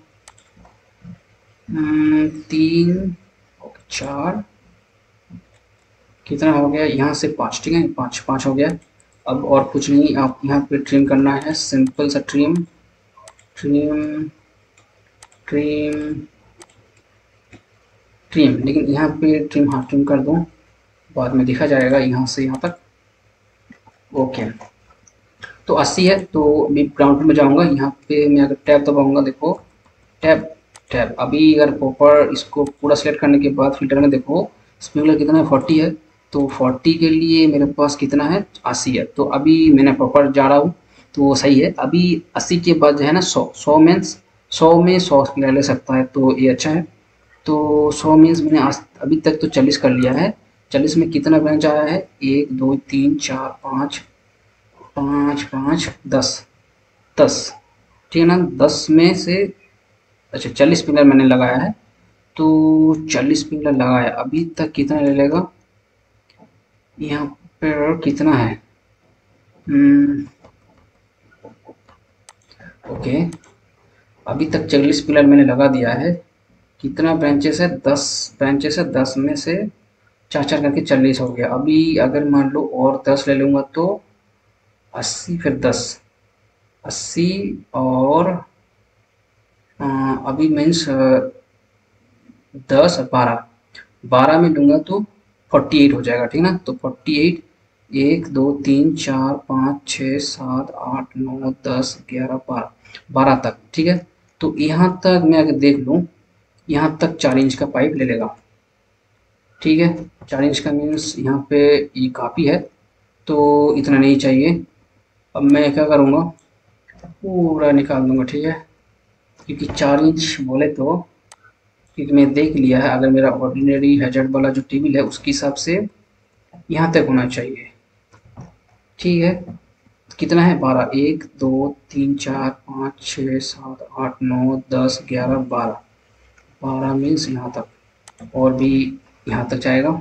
3 4 कितना हो गया, यहाँ से 5, ठीक है 5 हो गया। अब और कुछ नहीं, आप यहाँ पे ट्रिम करना है, सिंपल सा ट्रिम ट्रिम ट्रिम ट्रिम, लेकिन यहाँ पे ट्रिम, हाँ ट्रिम कर दूँ, बाद में देखा जाएगा यहाँ से यहाँ तक, ओके। तो 80 है, तो मैं ग्राउंड में जाऊँगा। यहाँ पे मैं अगर टैब दबाऊँगा, देखो टैब टैब। अभी अगर प्रॉपर इसको पूरा सेलेक्ट करने के बाद फिल्टर में देखो स्प्रिंकलर कितना है 40 है, तो 40 के लिए मेरे पास कितना है 80 है। तो अभी मैंने प्रॉपर जा रहा हूँ तो वो सही है। अभी 80 के बाद जो है ना 100 मीन्स 100 में 100 स्पिनर ले सकता है, तो ये अच्छा है। तो 100 मीन्स मैंने आज अभी तक तो 40 कर लिया है। 40 में कितना ब्रांच आया है? 1 2 3 4 5 5 5 10 10, ठीक है ना। 10 में से अच्छा 40 स्पिनर मैंने लगाया है, तो 40 स्पिनर लगाया, अभी तक कितना ले लेगा? यहाँ पर कितना है? ओके, अभी तक 40 पिलर मैंने लगा दिया है। कितना ब्रांचेस है? 10 ब्रांचेस है। 10 में से चार चार करके 40 हो गया। अभी अगर मान लो और 10 ले लूँगा तो 80, फिर 10, 80 और अभी मीन्स 10 और 12, 12 में लूँगा तो 48 हो जाएगा, ठीक है ना। तो 48, 1 2 3 4 5 6 7 8 9 10 11 12, 12 तक, ठीक है। तो यहाँ तक मैं अगर देख लूँ, यहाँ तक 4 इंच का पाइप ले लेगा, ठीक है। 4 इंच का मीन्स यहाँ पे ये काफ़ी है, तो इतना नहीं चाहिए। अब मैं क्या करूँगा, पूरा निकाल दूंगा, ठीक है। क्योंकि 4 इंच बोले तो, क्योंकि मैं देख लिया है, अगर मेरा ऑर्डिनरी हैजर्ड वाला जो टेबल है उसके हिसाब से यहाँ तक होना चाहिए, ठीक है। कितना है? 12, 1 2 3 4 5 6 7 8 9 10 11 12, 12 मीन्स यहाँ तक, और भी यहाँ तक जाएगा,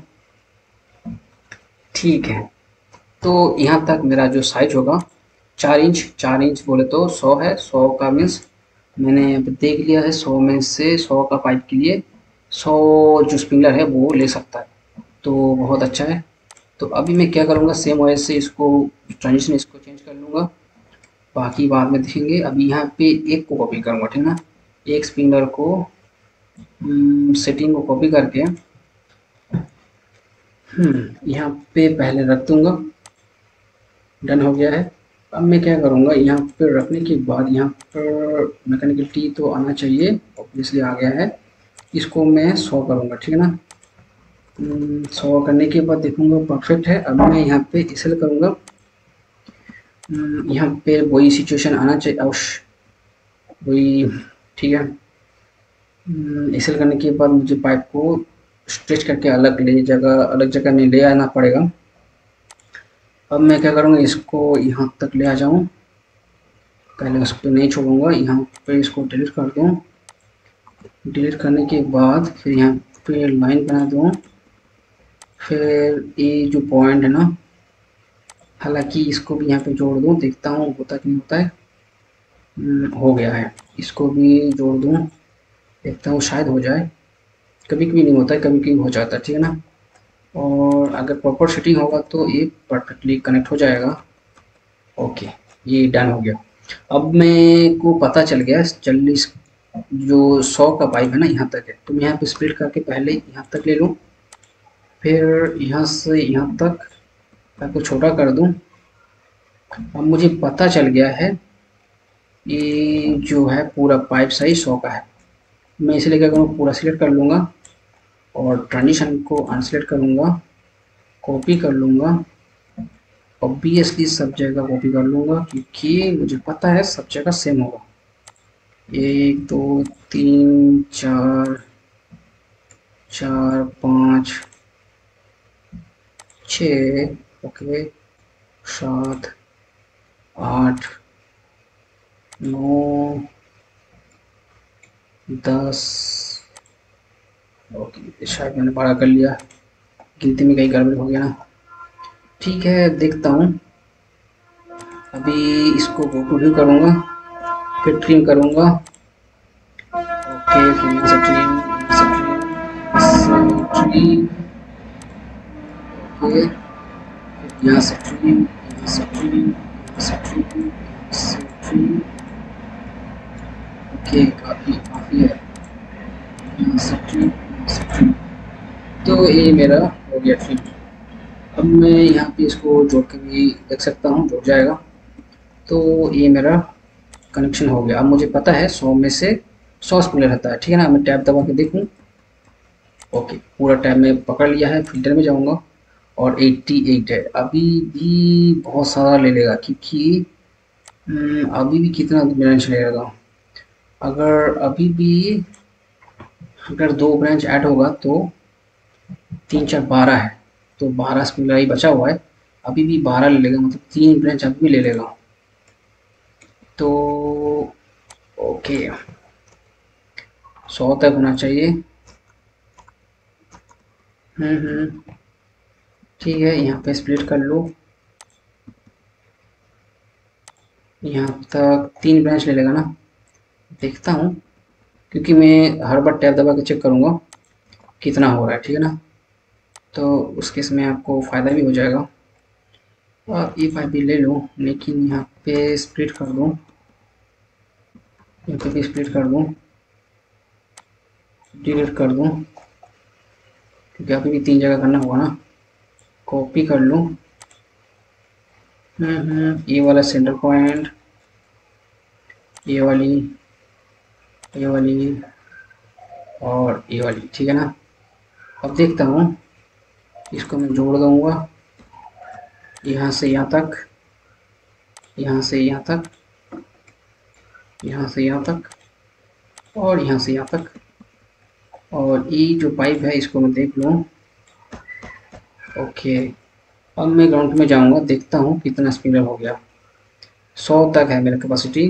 ठीक है। तो यहाँ तक मेरा जो साइज होगा 4 इंच, 4 इंच बोले तो 100 है। 100 का मीन्स मैंने अब देख लिया है, 100 में से 100 का पाइप के लिए 100 जो स्प्रिंगलर है वो ले सकता है, तो बहुत अच्छा है। तो अभी मैं क्या करूँगा, सेम वजह से इसको ट्रांजिशन इसको चेंज कर लूँगा, बाकी बाद में देखेंगे। अभी यहाँ पे एक को कॉपी करूँगा, ठीक है ना। एक स्प्रिंगलर को सेटिंग को कॉपी करके यहाँ पे पहले रख दूँगा, डन हो गया है। अब मैं क्या करूँगा, यहाँ पर रखने के बाद यहाँ पर मैकेनिकल टी तो आना चाहिए, ऑब्वियसली आ गया है। इसको मैं 100 करूँगा, ठीक है ना। 100 करने के बाद देखूँगा परफेक्ट है। अब मैं यहाँ पे इसल करूँगा, यहाँ पे वही सिचुएशन आना चाहिए, वही, ठीक है। इसल करने के बाद मुझे पाइप को स्ट्रेच करके अलग जगह में ले आना पड़ेगा। अब मैं क्या करूँगा, इसको यहाँ तक ले आ जाऊँ, पहले उस पर नहीं छोड़ूंगा, यहाँ पे इसको डिलीट कर दूँ। डिलीट करने के बाद फिर यहाँ पे लाइन बना दूँ, फिर ये जो पॉइंट है ना, हालांकि इसको भी यहाँ पे जोड़ दूँ, देखता हूँ होता कि नहीं होता है। हो गया है, इसको भी जोड़ दूँ, देखता हूँ शायद हो जाए। कभी कभी नहीं होता है, कभी कभी हो जाता है, ठीक है ना। और अगर प्रॉपर सेटिंग होगा तो ये परफेक्टली कनेक्ट हो जाएगा। ओके, ये डन हो गया। अब मेरे को पता चल गया 40 जो 100 का पाइप है ना यहाँ तक है, तो मैं यहाँ पे स्प्लिट करके पहले यहाँ तक ले लूँ, फिर यहाँ से यहाँ तक आपको छोटा कर दूँ। अब मुझे पता चल गया है ये जो है पूरा पाइप साइज 100 का है। मैं इसलिए क्या करूँ, पूरा सिलेक्ट कर लूँगा और ट्रांजिशन को अनसिलेक्ट करूँगा, कॉपी कर लूँगा, ऑब्वियसली सब जगह कॉपी कर लूँगा क्योंकि मुझे पता है सब जगह सेम होगा। 1 2 3 4 4 5 6, ओके, 7 8 9 10, ओके, शायद मैंने 12 कर लिया, गिनती में कहीं गड़बड़ हो गया ना। ठीक है, देखता हूँ। अभी इसको गो टू व्यू करूँगा, फिर ट्रिम करूँगा, ओके, फिर यहाँ से ट्रिम, ओके, यहाँ से ट्रिम, यहाँ से ट्रिम, यहाँ से ट्रिम, यहाँ से ट्रिम, ओके, काफ़ी काफ़ी है, यहाँ से ट्रिम, यहाँ से ट्रिम। तो ये मेरा हो गया ट्रिम। अब मैं यहाँ पे इसको जोड़ के भी देख सकता हूँ, जुड़ जाएगा। तो ये मेरा कनेक्शन हो गया। अब मुझे पता है 100 में से 100 स्पिनर रहता है, ठीक है ना। मैं टैब दबा के देखूँ, ओके, पूरा टैब में पकड़ लिया है, फिल्टर में जाऊँगा और 88 है। अभी भी बहुत सारा ले लेगा क्योंकि अभी भी कितना बैलेंस ले लेगा, अगर अभी भी अगर 2 ब्रांच ऐड होगा तो 3 4 12 है, तो 12 स्पिनर ही बचा हुआ है। अभी भी 12 ले लेगा, मतलब 3 ब्रांच अभी भी ले लेगा। तो ओके, 100 तक होना चाहिए। ठीक है, यहाँ पे स्प्लिट कर लो। यहाँ तक 3 ब्रांच ले लेगा ना, देखता हूँ, क्योंकि मैं हर बार टैब दबा के चेक करूँगा कितना हो रहा है, ठीक है ना। तो उस केस में आपको फ़ायदा भी हो जाएगा। और ये पाइप भी ले लूँ, लेकिन यहाँ पे स्प्लिट कर दूँ, यहाँ पे भी स्प्लिट कर दूँ, डिलीट कर दूँ, क्योंकि अभी भी 3 जगह करना होगा ना। कॉपी कर लूँ, ये वाला सेंटर पॉइंट, ये वाली, ये वाली और ये वाली, ठीक है ना। अब देखता हूँ, इसको मैं जोड़ दूँगा यहाँ से यहाँ तक, यहाँ से यहाँ तक, यहाँ से यहाँ तक और यहाँ से यहाँ तक। और ये जो पाइप है इसको मैं देख लूँ। ओके, अब मैं ग्राउंड में जाऊँगा, देखता हूँ कितना स्पिनर हो गया। 100 तक है मेरा कैपेसिटी।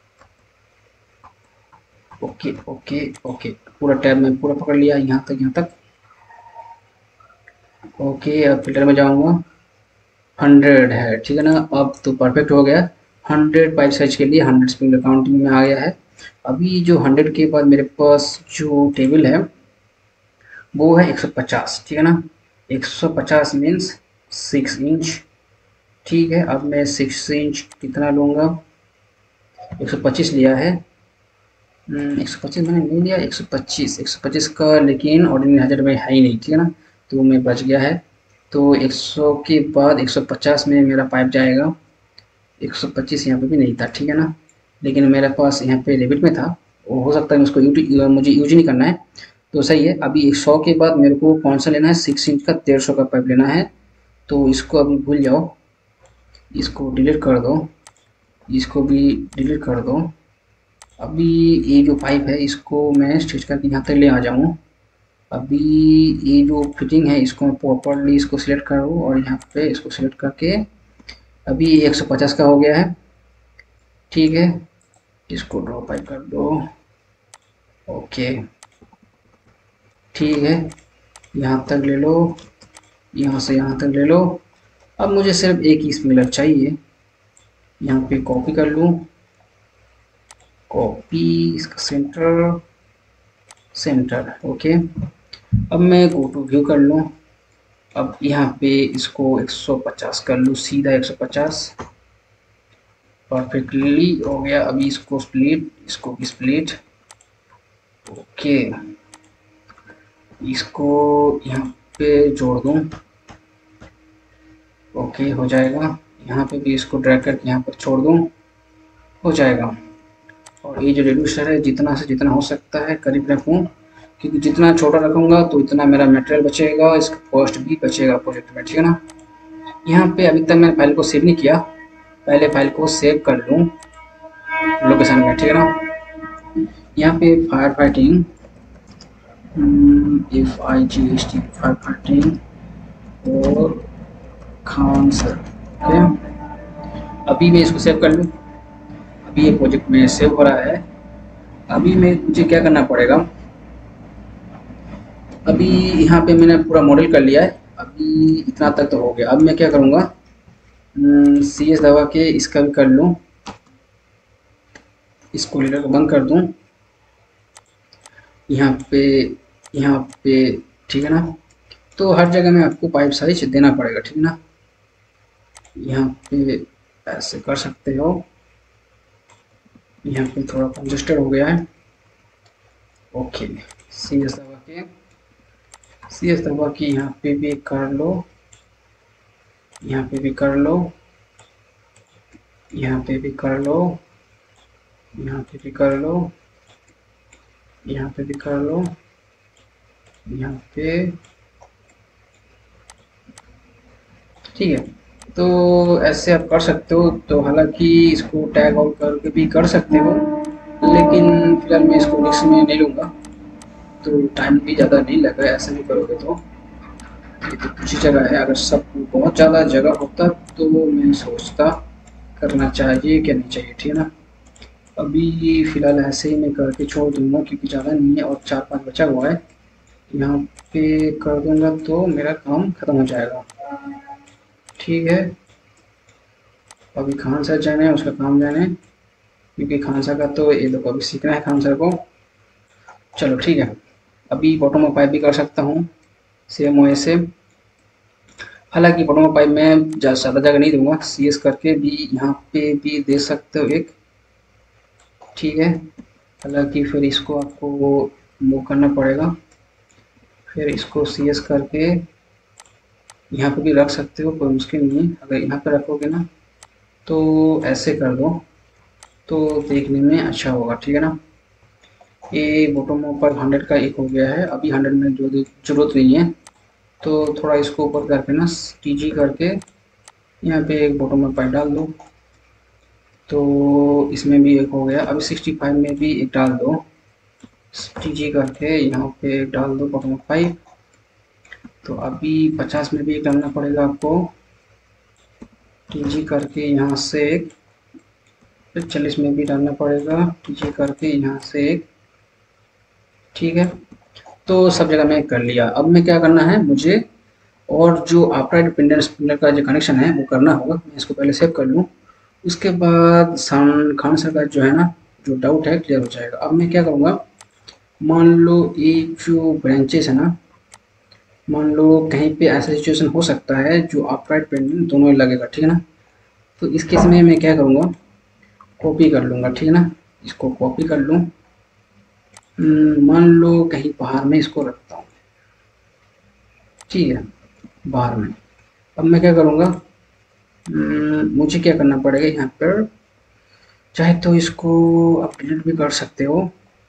ओके ओके ओके, पूरा टैब में पूरा पकड़ लिया, यहाँ तक यहाँ तक। ओके, अब फिल्टर में जाऊँगा, 100 है, ठीक है ना। अब तो परफेक्ट हो गया। 100 पाइप साइज के लिए 100 स्पिनर काउंटिंग में आ गया है। अभी जो 100 के बाद मेरे पास जो टेबल है वो है 150, ठीक है ना। 150 मीन्स 6 इंच, ठीक है। अब मैं 6 इंच कितना लूँगा, 125 लिया है। 125 मैंने नहीं लिया, 125 का, लेकिन ऑर्डिनरी हज़ार में है ही नहीं, ठीक है ना। तो मैं बच गया है। तो 100 के बाद 150 में मेरा पाइप जाएगा। 125 यहाँ पे भी नहीं था, ठीक है ना, लेकिन मेरे पास यहाँ पे लिमिट में था। वो हो सकता है उसको मुझे यूज नहीं करना है, तो सही है। अभी 100 के बाद मेरे को कौन सा लेना है, 6 इंच का 150 का पाइप लेना है। तो इसको अभी भूल जाओ, इसको डिलीट कर दो, इसको भी डिलीट कर दो। अभी ये जो पाइप है इसको मैं स्टिच करके यहाँ तक ले आ जाऊँ। अभी ये जो फिटिंग है इसको मैं प्रॉपरली इसको सिलेक्ट करूँ और यहाँ पे इसको सिलेक्ट करके, अभी 150 का हो गया है, ठीक है। इसको ड्रॉ पाइप कर दो। ओके, ठीक है, यहाँ तक ले लो, यहाँ से यहाँ तक ले लो। अब मुझे सिर्फ एक ही स्पिनर चाहिए, यहाँ पे कॉपी कर लूँ, कॉपी, इसका सेंटर, सेंटर, ओके। अब मैं गो टू व्यू कर लूँ। अब यहाँ पे इसको 150 कर लूँ, सीधा 150, परफेक्टली हो गया। अभी इसको स्प्लिट, इसको भी स्प्लिट, ओके। इसको यहाँ पे जोड़ दूँ, ओके, हो जाएगा। यहाँ पे भी इसको ड्रैग करके यहाँ पर छोड़ दूँ, हो जाएगा। और ये जो रेड्यूसर है जितना से जितना हो सकता है करीब रखूँ, क्योंकि जितना छोटा रखूँगा तो इतना मेरा मटेरियल बचेगा, इसका कॉस्ट भी बचेगा प्रोजेक्ट में, ठीक है ना। यहाँ पे अभी तक मैंने फाइल को सेव नहीं किया, पहले फाइल को सेव कर लूँ लोकेशन में, ठीक है ना। यहाँ पे fire fighting, FIGHT, fire fighting और खान सर, ओके। अभी मैं इसको सेव कर लूँ, अभी ये प्रोजेक्ट में सेव हो रहा है। अभी मैं मुझे क्या करना पड़ेगा, अभी यहाँ पे मैंने पूरा मॉडल कर लिया है, अभी इतना तक तो हो गया। अब मैं क्या करूँगा, CS दबा के इसका भी कर लूँ, इसको लीडर को बंद कर दूँ, यहाँ पे, ठीक है ना। तो हर जगह में आपको पाइप साइज देना पड़ेगा, ठीक है ना। यहाँ पे ऐसे कर सकते हो, यहाँ पे थोड़ा कंजस्टेड हो गया है, ओके। CS दबा के, CS दबा के यहाँ पे भी कर लो, यहाँ पे भी कर लो, यहाँ पे भी कर लो, यहाँ पे भी कर लो, यहाँ पे भी कर लो, यहाँ पे, ठीक है। तो ऐसे आप कर सकते हो। तो हालांकि इसको टैग आउट करके भी कर सकते हो, लेकिन फिलहाल मैं इसको रिस्क में नहीं लूँगा, तो टाइम भी ज़्यादा नहीं लगेगा ऐसा नहीं करोगे तो। ये तो कुछ ही जगह है, अगर सब बहुत ज़्यादा जगह होता तो मैं सोचता करना चाहिए क्या नहीं चाहिए, ठीक है ना। अभी फ़िलहाल ऐसे ही मैं करके छोड़ दूँगा क्योंकि ज़्यादा नहीं है और 4-5 बचा हुआ है। यहाँ पे कर दूँगा तो मेरा काम ख़त्म हो जाएगा, ठीक है। अभी खान सर जाने उसका काम जाने, क्योंकि खान सर का तो ये देखो अभी सीखना है खान सर को। चलो ठीक है, अभी बॉटम अप पाइप भी कर सकता हूँ सेम वे से। हालांकि बॉटम अप पाइप में ज़्यादा जगह नहीं दूंगा, CS करके भी यहाँ पे भी दे सकते हो एक, ठीक है। हालांकि फिर इसको आपको मूव करना पड़ेगा, फिर इसको CS करके यहाँ पे भी रख सकते हो, कोई मुश्किल नहीं है। अगर यहाँ पे रखोगे ना तो ऐसे कर दो तो देखने में अच्छा होगा, ठीक है ना। ये बॉटम ऊपर 100 का एक हो गया है, अभी 100 में जो जरूरत नहीं है, तो थोड़ा इसको ऊपर करके ना TG करके यहाँ पे एक बॉटम में पाइप डाल दो, तो इसमें भी एक हो गया। अभी 65 में भी एक डाल दो, TG करके यहाँ पे एक डाल दो बॉटम पाइप। तो अभी 50 में भी एक डालना पड़ेगा आपको, TG करके यहाँ से एक, फिर 40 में भी डालना पड़ेगा, TG करके यहाँ से एक, ठीक है। तो सब जगह मैं कर लिया। अब मैं क्या करना है मुझे, और जो अपराइट पिंडर स्पिंडर का जो कनेक्शन है वो करना होगा। मैं इसको पहले सेव कर लूँ, उसके बाद खान सर का जो है ना जो डाउट है क्लियर हो जाएगा। अब मैं क्या करूँगा, मान लो ये जो ब्रांचेस है ना, मान लो कहीं पे ऐसा सिचुएशन हो सकता है जो अपराइट पेंडेंट दोनों ही लगेगा, ठीक है ना। तो इस केस में मैं क्या करूँगा, कॉपी कर लूँगा, ठीक है ना। इसको कॉपी कर लूँ, मान लो कहीं बाहर में इसको रखता हूँ, ठीक है, बाहर में। अब मैं क्या करूँगा, मुझे क्या करना पड़ेगा यहाँ पर, चाहे तो इसको आप डिलीट भी कर सकते हो,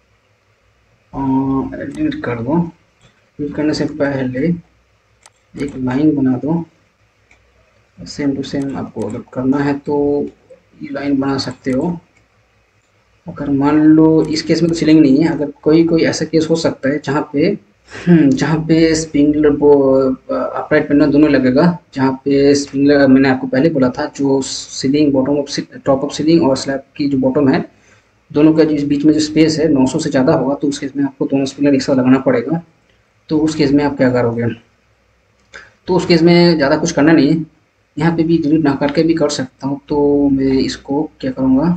डिलीट कर दो। डिलीट करने से पहले एक लाइन बना दो, सेम टू सेम। आपको अगर करना है तो ये लाइन बना सकते हो। अगर मान लो इस केस में तो सीलिंग नहीं है, अगर कोई कोई ऐसा केस हो सकता है जहाँ पे स्प्रिंगलर वो अपराइट पैनल दोनों लगेगा, जहाँ पे स्प्रिंगलर मैंने आपको पहले बोला था, जो ceiling bottom of top of ceiling और स्लैब की जो बॉटम है दोनों का जिस बीच में जो स्पेस है 900 से ज़्यादा होगा, तो उस केस में आपको दोनों स्प्रिंगलर एक साथ लगाना पड़ेगा। तो उस केस में आप क्या करोगे, तो उस केस में ज़्यादा कुछ करना नहीं है, यहाँ पे भी डिलीट ना करके भी कर सकता हूँ। तो मैं इसको क्या करूँगा,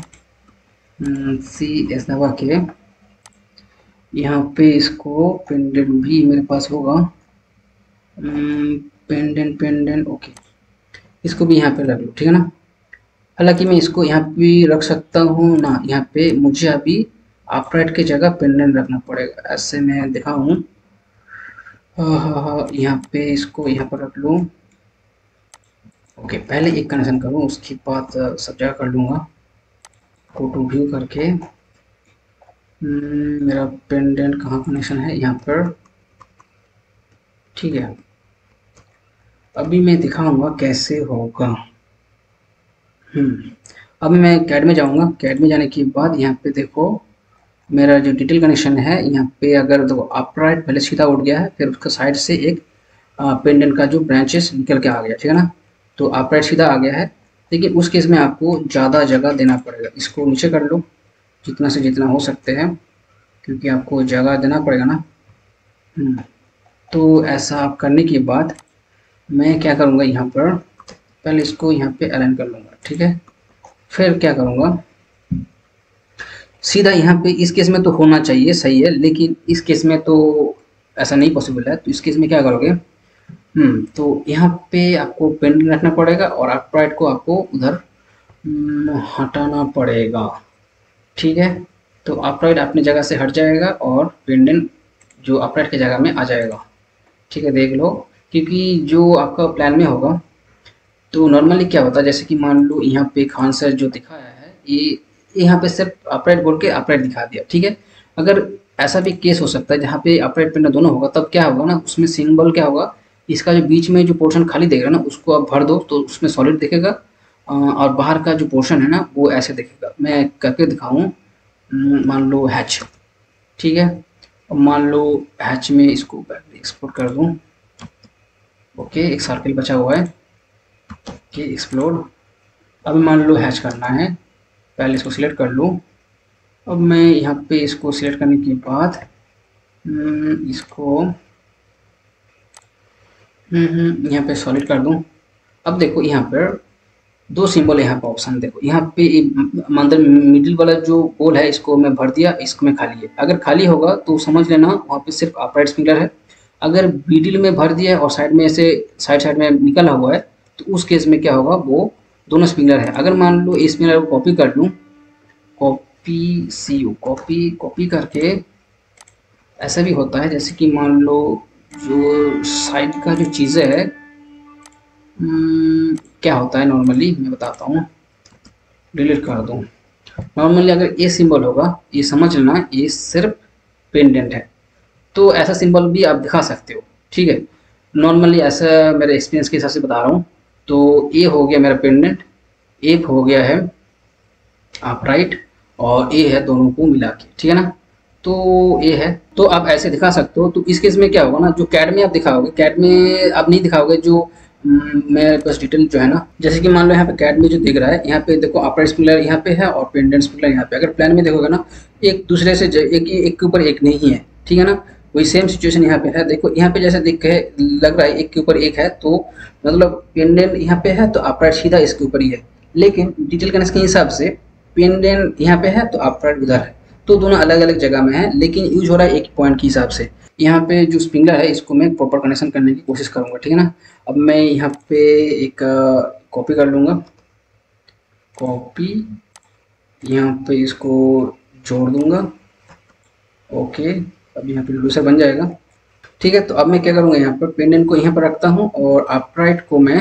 CS दबा के यहाँ पे इसको पेंडेंट भी मेरे पास होगा, पेंडेंट ओके, इसको भी यहाँ पे रख लो, ठीक है ना। हालांकि मैं इसको यहाँ पे रख सकता हूँ ना, यहाँ पे मुझे अभी अपराइट की जगह पेंडेंट रखना पड़ेगा। ऐसे मैं दिखाऊँ, यहाँ पे इसको यहाँ पर रख लूँ, ओके। पहले एक कनेक्शन करूँ उसके बाद सब जगह कर लूँगा, गो टू व्यू करके। मेरा पेंडेंट कहाँ कनेक्शन है, यहाँ पर, ठीक है। अभी मैं दिखाऊंगा कैसे होगा। अभी मैं कैड में जाऊंगा, कैड में जाने के बाद यहाँ पे देखो मेरा जो डिटेल कनेक्शन है, यहाँ पे अगर देखो अपराइट पहले सीधा उठ गया है, फिर उसका साइड से एक पेंडेंट का जो ब्रांचेस निकल के आ गया, ठीक है ना। तो अपराइट सीधा आ गया है, लेकिन उस केस में आपको ज़्यादा जगह देना पड़ेगा। इसको नीचे कर लो जितना से जितना हो सकते हैं, क्योंकि आपको जगह देना पड़ेगा ना। तो ऐसा आप करने के बाद मैं क्या करूँगा, यहाँ पर पहले इसको यहाँ पे अलाइन कर लूँगा, ठीक है। फिर क्या करूँगा, सीधा यहाँ पे इस केस में तो होना चाहिए, सही है, लेकिन इस केस में तो ऐसा नहीं पॉसिबल है। तो इस केस में क्या करोगे, तो यहाँ पे आपको पेंडेंट रखना पड़ेगा और अपराइट को आपको उधर हटाना पड़ेगा, ठीक है। तो अपराइट अपनी जगह से हट जाएगा और पेंडेंट जो अपराइट की जगह में आ जाएगा, ठीक है। देख लो, क्योंकि जो आपका प्लान में होगा तो नॉर्मली क्या होता है, जैसे कि मान लो यहाँ पे खान सर जो दिखाया है, ये यहाँ पे सिर्फ अपराइट बोल के अपराइट दिखा दिया, ठीक है। अगर ऐसा भी केस हो सकता है जहाँ पे अपराइट पेंडेंट दोनों होगा, तब क्या होगा ना, उसमें सिंबल क्या होगा, इसका जो बीच में जो पोर्शन खाली देगा ना उसको आप भर दो तो उसमें सॉलिड दिखेगा, और बाहर का जो पोर्शन है ना वो ऐसे दिखेगा। मैं करके दिखाऊँ, मान लो हैच, ठीक है। अब मान लो हैच में इसको एक्सपोर्ट कर दूं। ओके, एक सर्किल बचा हुआ है कि एक्सप्लोड। अब मान लो हैच करना है, पहले इसको सिलेक्ट कर लूँ। अब मैं यहाँ पे इसको सिलेक्ट करने के बाद इसको यहाँ पे सॉलिड कर दूँ। अब देखो यहाँ पर दो सिंबल है, यहाँ पर ऑप्शन देखो, यहाँ पे अंदर मिडिल वाला जो गोल है इसको मैं भर दिया, इसको में खाली है। अगर खाली होगा तो समझ लेना वहाँ पे सिर्फ अपराइट स्प्रिंकलर है। अगर मिडिल में भर दिया है और साइड में ऐसे साइड साइड में निकला हुआ है तो उस केस में क्या होगा, वो दोनों स्प्रिंकलर है। अगर मान लो इस स्प्रिंकलर को कॉपी कर लूँ, copy see you, copy copy करके ऐसा भी होता है जैसे कि मान लो जो साइड का जो चीज़ें है, क्या होता है नॉर्मली मैं बताता हूँ, डिलीट कर दूँ। नॉर्मली अगर ये सिंबल होगा, ये समझ लेना ये सिर्फ पेंडेंट है, तो ऐसा सिंबल भी आप दिखा सकते हो, ठीक है। नॉर्मली ऐसा मेरे एक्सपीरियंस के हिसाब से बता रहा हूँ। तो ये हो गया मेरा पेंडेंट, एक हो गया है अपराइट, और ये है दोनों को मिला के, ठीक है ना। तो ये है, तो आप ऐसे दिखा सकते हो। तो इस केस में क्या होगा ना, जो कैड में आप दिखाओगे, कैड में आप नहीं दिखाओगे, जो मेरे पास डिटेल जो है ना, जैसे कि मान लो यहाँ पे कैड में जो दिख रहा है, यहाँ पे देखो अपराइट स्प्रिंकलर यहाँ पे है और पेंडेंट स्प्रिंकलर यहाँ पे। अगर प्लान में देखोगे ना, एक दूसरे से एक के ऊपर एक नहीं है, ठीक है ना। वही सेम सिचुएशन यहाँ पे है। देखो यहाँ पे जैसे दिख के लग रहा है एक के ऊपर एक है, तो मतलब पेंडेंट यहाँ पे है तो अपराइट सीधा इसके ऊपर ही है। लेकिन डिटेल कनेक्शन के हिसाब से पेंडेंट यहाँ पे है तो अपराइट उधर है, तो दोनों अलग अलग जगह में है, लेकिन यूज हो रहा है एक पॉइंट के हिसाब से। यहाँ पे जो स्प्रिंगलर है इसको मैं प्रॉपर कनेक्शन करने की कोशिश करूँगा, ठीक है ना। अब मैं यहाँ पे एक कॉपी कर लूँगा, कॉपी यहाँ पे इसको जोड़ दूंगा। ओके, अब यहाँ पे लूसर बन जाएगा, ठीक है। तो अब मैं क्या करूँगा, यहाँ पर पेंडेंट को यहाँ पर रखता हूँ और अपराइट को मैं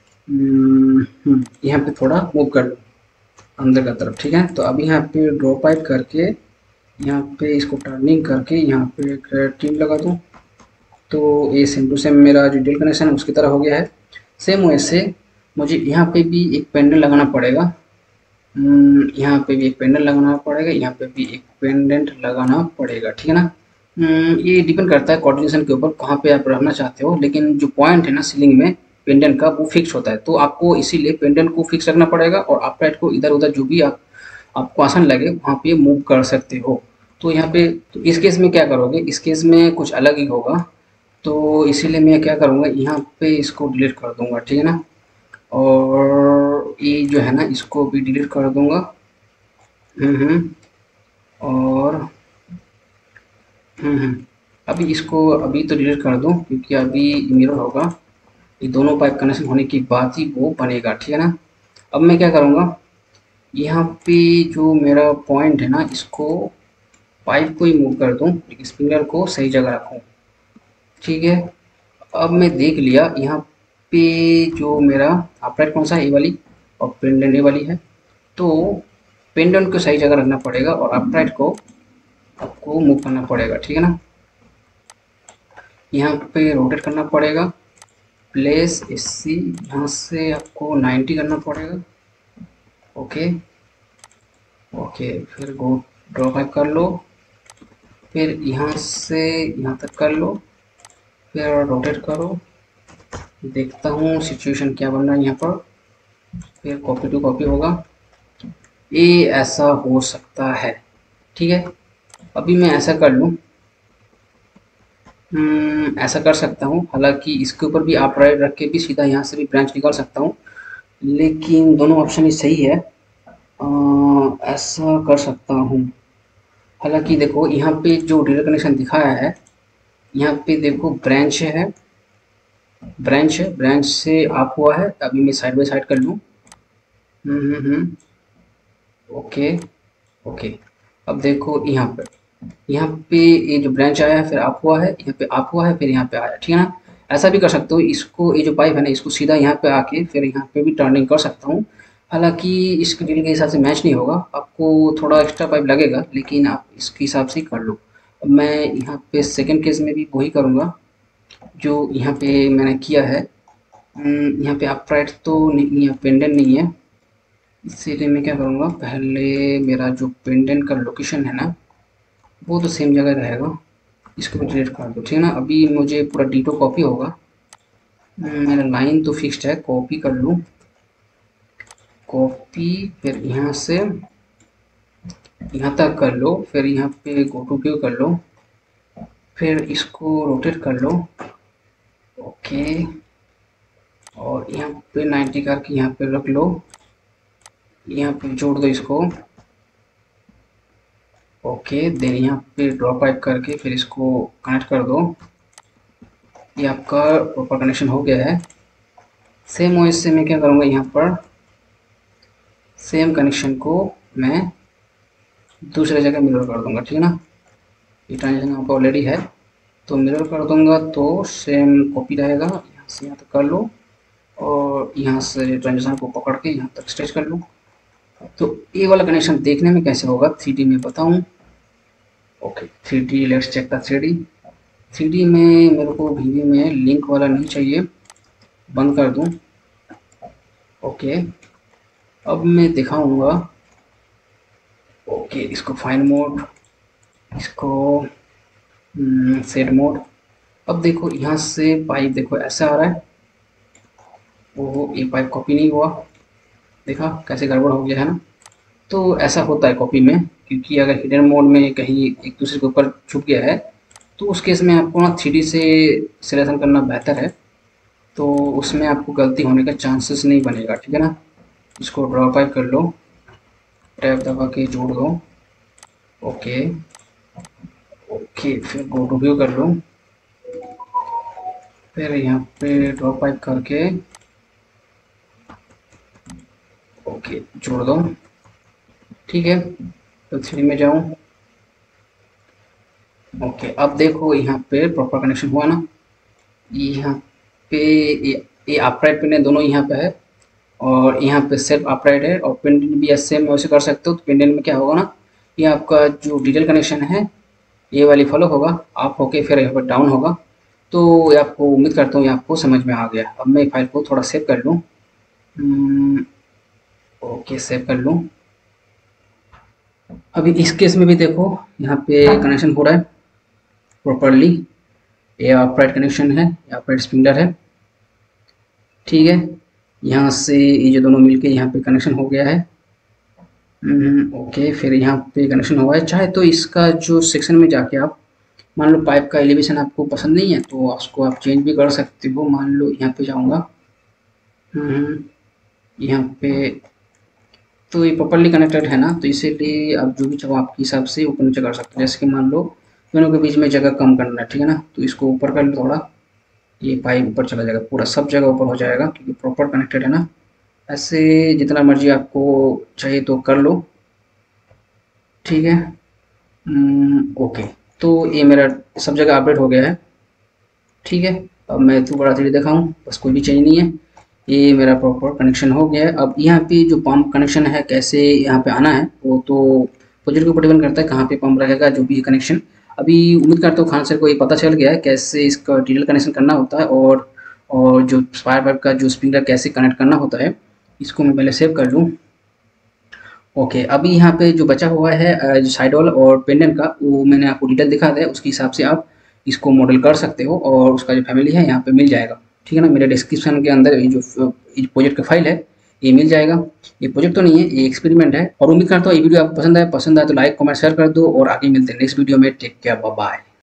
यहाँ पे थोड़ा मूव कर लूँ अंदर का तरफ, ठीक है। तो अब यहाँ पे ड्रॉ पाइप करके यहाँ पे इसको टर्निंग करके यहाँ पे एक टीम लगा दूँ, तो ये सेम टू सेम मेरा जो डिटेल कनेक्शन है उसकी तरह हो गया है। सेम वैसे मुझे यहाँ पे भी एक पेंडेंट लगाना पड़ेगा, यहाँ पे भी एक पेंडेंट लगाना पड़ेगा, यहाँ पे भी एक पेंडेंट लगाना पड़ेगा, ठीक है ना। ये डिपेंड करता है कोऑर्डिनेशन के ऊपर कहाँ पे आप रहना चाहते हो, लेकिन जो पॉइंट है ना सीलिंग में पेंडेंट का वो फिक्स होता है, तो आपको इसीलिए पेंडेंट को फिक्स रखना पड़ेगा और अपराइट को इधर उधर जो भी आपको आसान लगे वहाँ पे मूव कर सकते हो। तो यहाँ पे तो इस केस में क्या करोगे, इस केस में कुछ अलग ही होगा, तो इसीलिए मैं क्या करूँगा, यहाँ पे इसको डिलीट कर दूंगा, ठीक है ना। और ये जो है ना इसको भी डिलीट कर दूंगा। और अभी इसको अभी तो डिलीट कर दूं क्योंकि अभी मिरर होगा, ये दोनों पाइप कनेक्शन होने के बाद ही वो बनेगा, ठीक है ना। अब मैं क्या करूँगा, यहाँ पे जो मेरा पॉइंट है ना इसको पाइप को ही मूव कर दूं, लेकिन स्पिनर को सही जगह रखूं, ठीक है। अब मैं देख लिया यहाँ पे जो मेरा अपराइट कौन सा है, ए वाली, और पेंडेंट ए वाली है, तो पेंडेंट को सही जगह रखना पड़ेगा और अपराइट को आपको मूव करना पड़ेगा, ठीक है ना। यहाँ पे रोटेट करना पड़ेगा, प्लेस एससी यहाँ से आपको 90 करना पड़ेगा। ओके ओके, फिर गो ड्रॉ बैक कर लो, फिर यहाँ से यहाँ तक कर लो, फिर रोटेट करो, देखता हूँ सिचुएशन क्या बन रहा है यहाँ पर। फिर कॉपी टू कॉपी होगा, ये ऐसा हो सकता है, ठीक है। अभी मैं ऐसा कर लूँ, ऐसा कर सकता हूँ, हालांकि इसके ऊपर भी आप राइट रख के भी सीधा यहाँ से भी ब्रांच निकाल सकता हूँ, लेकिन दोनों ऑप्शन ही सही है। ऐसा कर सकता हूँ, हालांकि देखो यहाँ पे जो डिटेल कनेक्शन दिखाया है, यहाँ पे देखो ब्रांच है, ब्रांच से आप हुआ है। अभी मैं साइड बाई साइड कर लूँ, ओके ओके। अब देखो यहाँ पे ये जो ब्रांच आया है, फिर आप हुआ है, यहाँ पे आप हुआ है, फिर यहाँ पे आया, ठीक है ना। ऐसा भी कर सकते हो, इसको ये जो पाइप है ना इसको सीधा यहाँ पे आके फिर यहाँ पे भी टर्निंग कर सकता हूँ। हालांकि इसके डील के हिसाब से मैच नहीं होगा, आपको थोड़ा एक्स्ट्रा पाइप लगेगा, लेकिन आप इसके हिसाब से ही कर लो। अब मैं यहाँ पे सेकेंड केस में भी वही करूँगा जो यहाँ पे मैंने किया है। यहाँ पे अपराइट तो नहीं है, पेंडेंट नहीं है, इसीलिए मैं क्या करूँगा, पहले मेरा जो पेंडेंट का लोकेशन है ना वो तो सेम जगह रहेगा, इसको भी डिलीट कर दो, ठीक है ना। अभी मुझे पूरा डिटो कॉपी होगा। मेरा लाइन तो फिक्स्ड है, कॉपी कर लूँ, कॉपी, फिर यहाँ से यहाँ तक कर लो, फिर यहाँ पे गो टू व्यू कर लो, फिर इसको रोटेट कर लो, ओके, और यहाँ पे 90 करके यहाँ पे रख लो, यहाँ पे जोड़ दो इसको, ओके। देन यहाँ पे ड्रॉ पाइप करके फिर इसको कनेक्ट कर दो, ये आपका प्रॉपर कनेक्शन हो गया है। सेम ओएस से मैं क्या करूँगा, यहाँ पर सेम कनेक्शन को मैं दूसरे जगह मिरर कर दूंगा, ठीक है ना। ये ट्रांजेक्शन आपका ऑलरेडी है, तो मिरर कर दूंगा तो सेम कॉपी रहेगा, यहाँ से यहाँ तक कर लो, और यहाँ से ट्रांजेक्शन को पकड़ के यहाँ तक स्ट्रेच कर लो। तो ये वाला कनेक्शन देखने में कैसे होगा, 3D में बताऊँ। Okay, 3D, let's check the 3D। 3D में मेरे को वीवी में लिंक वाला नहीं चाहिए, बंद कर दूँ। ओके, अब मैं दिखाऊंगा। ओके, इसको फाइन मोड, इसको सेट मोड। अब देखो यहाँ से पाइप देखो ऐसा आ रहा है, वो ये पाइप कॉपी नहीं हुआ, देखा कैसे गड़बड़ हो गया है ना। तो ऐसा होता है कॉपी में, क्योंकि अगर हिडन मोड में कहीं एक दूसरे के ऊपर छुप गया है तो उस केस में आपको ना 3D से सिलेक्शन करना बेहतर है, तो उसमें आपको गलती होने का चांसेस नहीं बनेगा, ठीक है ना। इसको ड्रॉ पाइप कर लो, टैब दबा के जोड़ दो, ओके ओके, फिर गो टू व्यू कर लो, फिर यहाँ पे ड्रॉ पाइप करके ओके जोड़ दो, ठीक है। तो 3D में जाऊँ, ओके, अब देखो यहाँ पे प्रॉपर कनेक्शन हुआ ना। यहाँ पे ये अपराइट पिन है, दोनों यहाँ पे है, और यहाँ पे सेल्फ अपराइट है, और पेंडेंट भी सेम वैसे कर सकते हो। तो पेंडेंट में क्या होगा ना, ये आपका जो डिटेल कनेक्शन है ये वाली फॉलो होगा, आप होके फिर यहाँ पर डाउन होगा। तो ये आपको उम्मीद करता हूँ ये आपको समझ में आ गया। अब मैं फाइल को थोड़ा सेव कर लूँ, ओके सेव कर लूँ। अभी इस केस में भी देखो यहाँ पे कनेक्शन हो रहा है प्रॉपरली, ये अपराइट कनेक्शन है, अपराइट स्पिंडर है, ठीक है। यहाँ से ये जो दोनों मिलके यहाँ पे कनेक्शन हो गया है, ओके। फिर यहाँ पे कनेक्शन हुआ है। चाहे तो इसका जो सेक्शन में जाके आप मान लो पाइप का एलिवेशन आपको पसंद नहीं है तो उसको आप चेंज भी कर सकते हो। मान लो यहाँ पे जाऊँगा, यहाँ पे तो ये प्रॉपरली कनेक्टेड है ना, तो इसीलिए आप जो भी चाहो आपके हिसाब से ऊपर नीचे कर सकते हो। जैसे कि मान लो दोनों के बीच में जगह कम करना है, ठीक है ना, तो इसको ऊपर कर लो थोड़ा, ये पाइप ऊपर चला जाएगा, पूरा सब जगह ऊपर हो जाएगा क्योंकि प्रॉपर कनेक्टेड है ना। ऐसे जितना मर्जी आपको चाहिए तो कर लो, ठीक है। ओके, तो ये मेरा सब जगह अपडेट हो गया है, ठीक है। अब मैं तो बड़ा धीरे दिखाऊँ, बस कोई भी चेंज नहीं है, ये मेरा प्रॉपर कनेक्शन हो गया है। अब यहाँ पे जो पंप कनेक्शन है कैसे यहाँ पे आना है वो तो प्रोजेक्ट के ऊपर डिपेंड करता है कहाँ पे पंप रहेगा जो भी कनेक्शन। अभी उम्मीद करता हूँ खान सर को ये पता चल गया है कैसे इसका डिटेल कनेक्शन करना होता है, और जो फायर पाइप का जो स्प्रिंकलर कैसे कनेक्ट करना होता है। इसको मैं पहले सेव कर लूँ, ओके। अभी यहाँ पे जो बचा हुआ है जो साइड वॉल और पेंडेंट का, वो मैंने आपको डिटेल दिखा दिया, उसके हिसाब से आप इसको मॉडल कर सकते हो, और उसका जो फैमिली है यहाँ पे मिल जाएगा, ठीक है ना। मेरे डिस्क्रिप्शन के अंदर ये जो प्रोजेक्ट का फाइल है ये मिल जाएगा। ये प्रोजेक्ट तो नहीं है, ये एक्सपेरिमेंट है, और उम्मीद करता हूँ ये वीडियो आपको पसंद आए तो लाइक कमेंट शेयर कर दो, और आगे मिलते हैं नेक्स्ट वीडियो में। Take care, bye bye.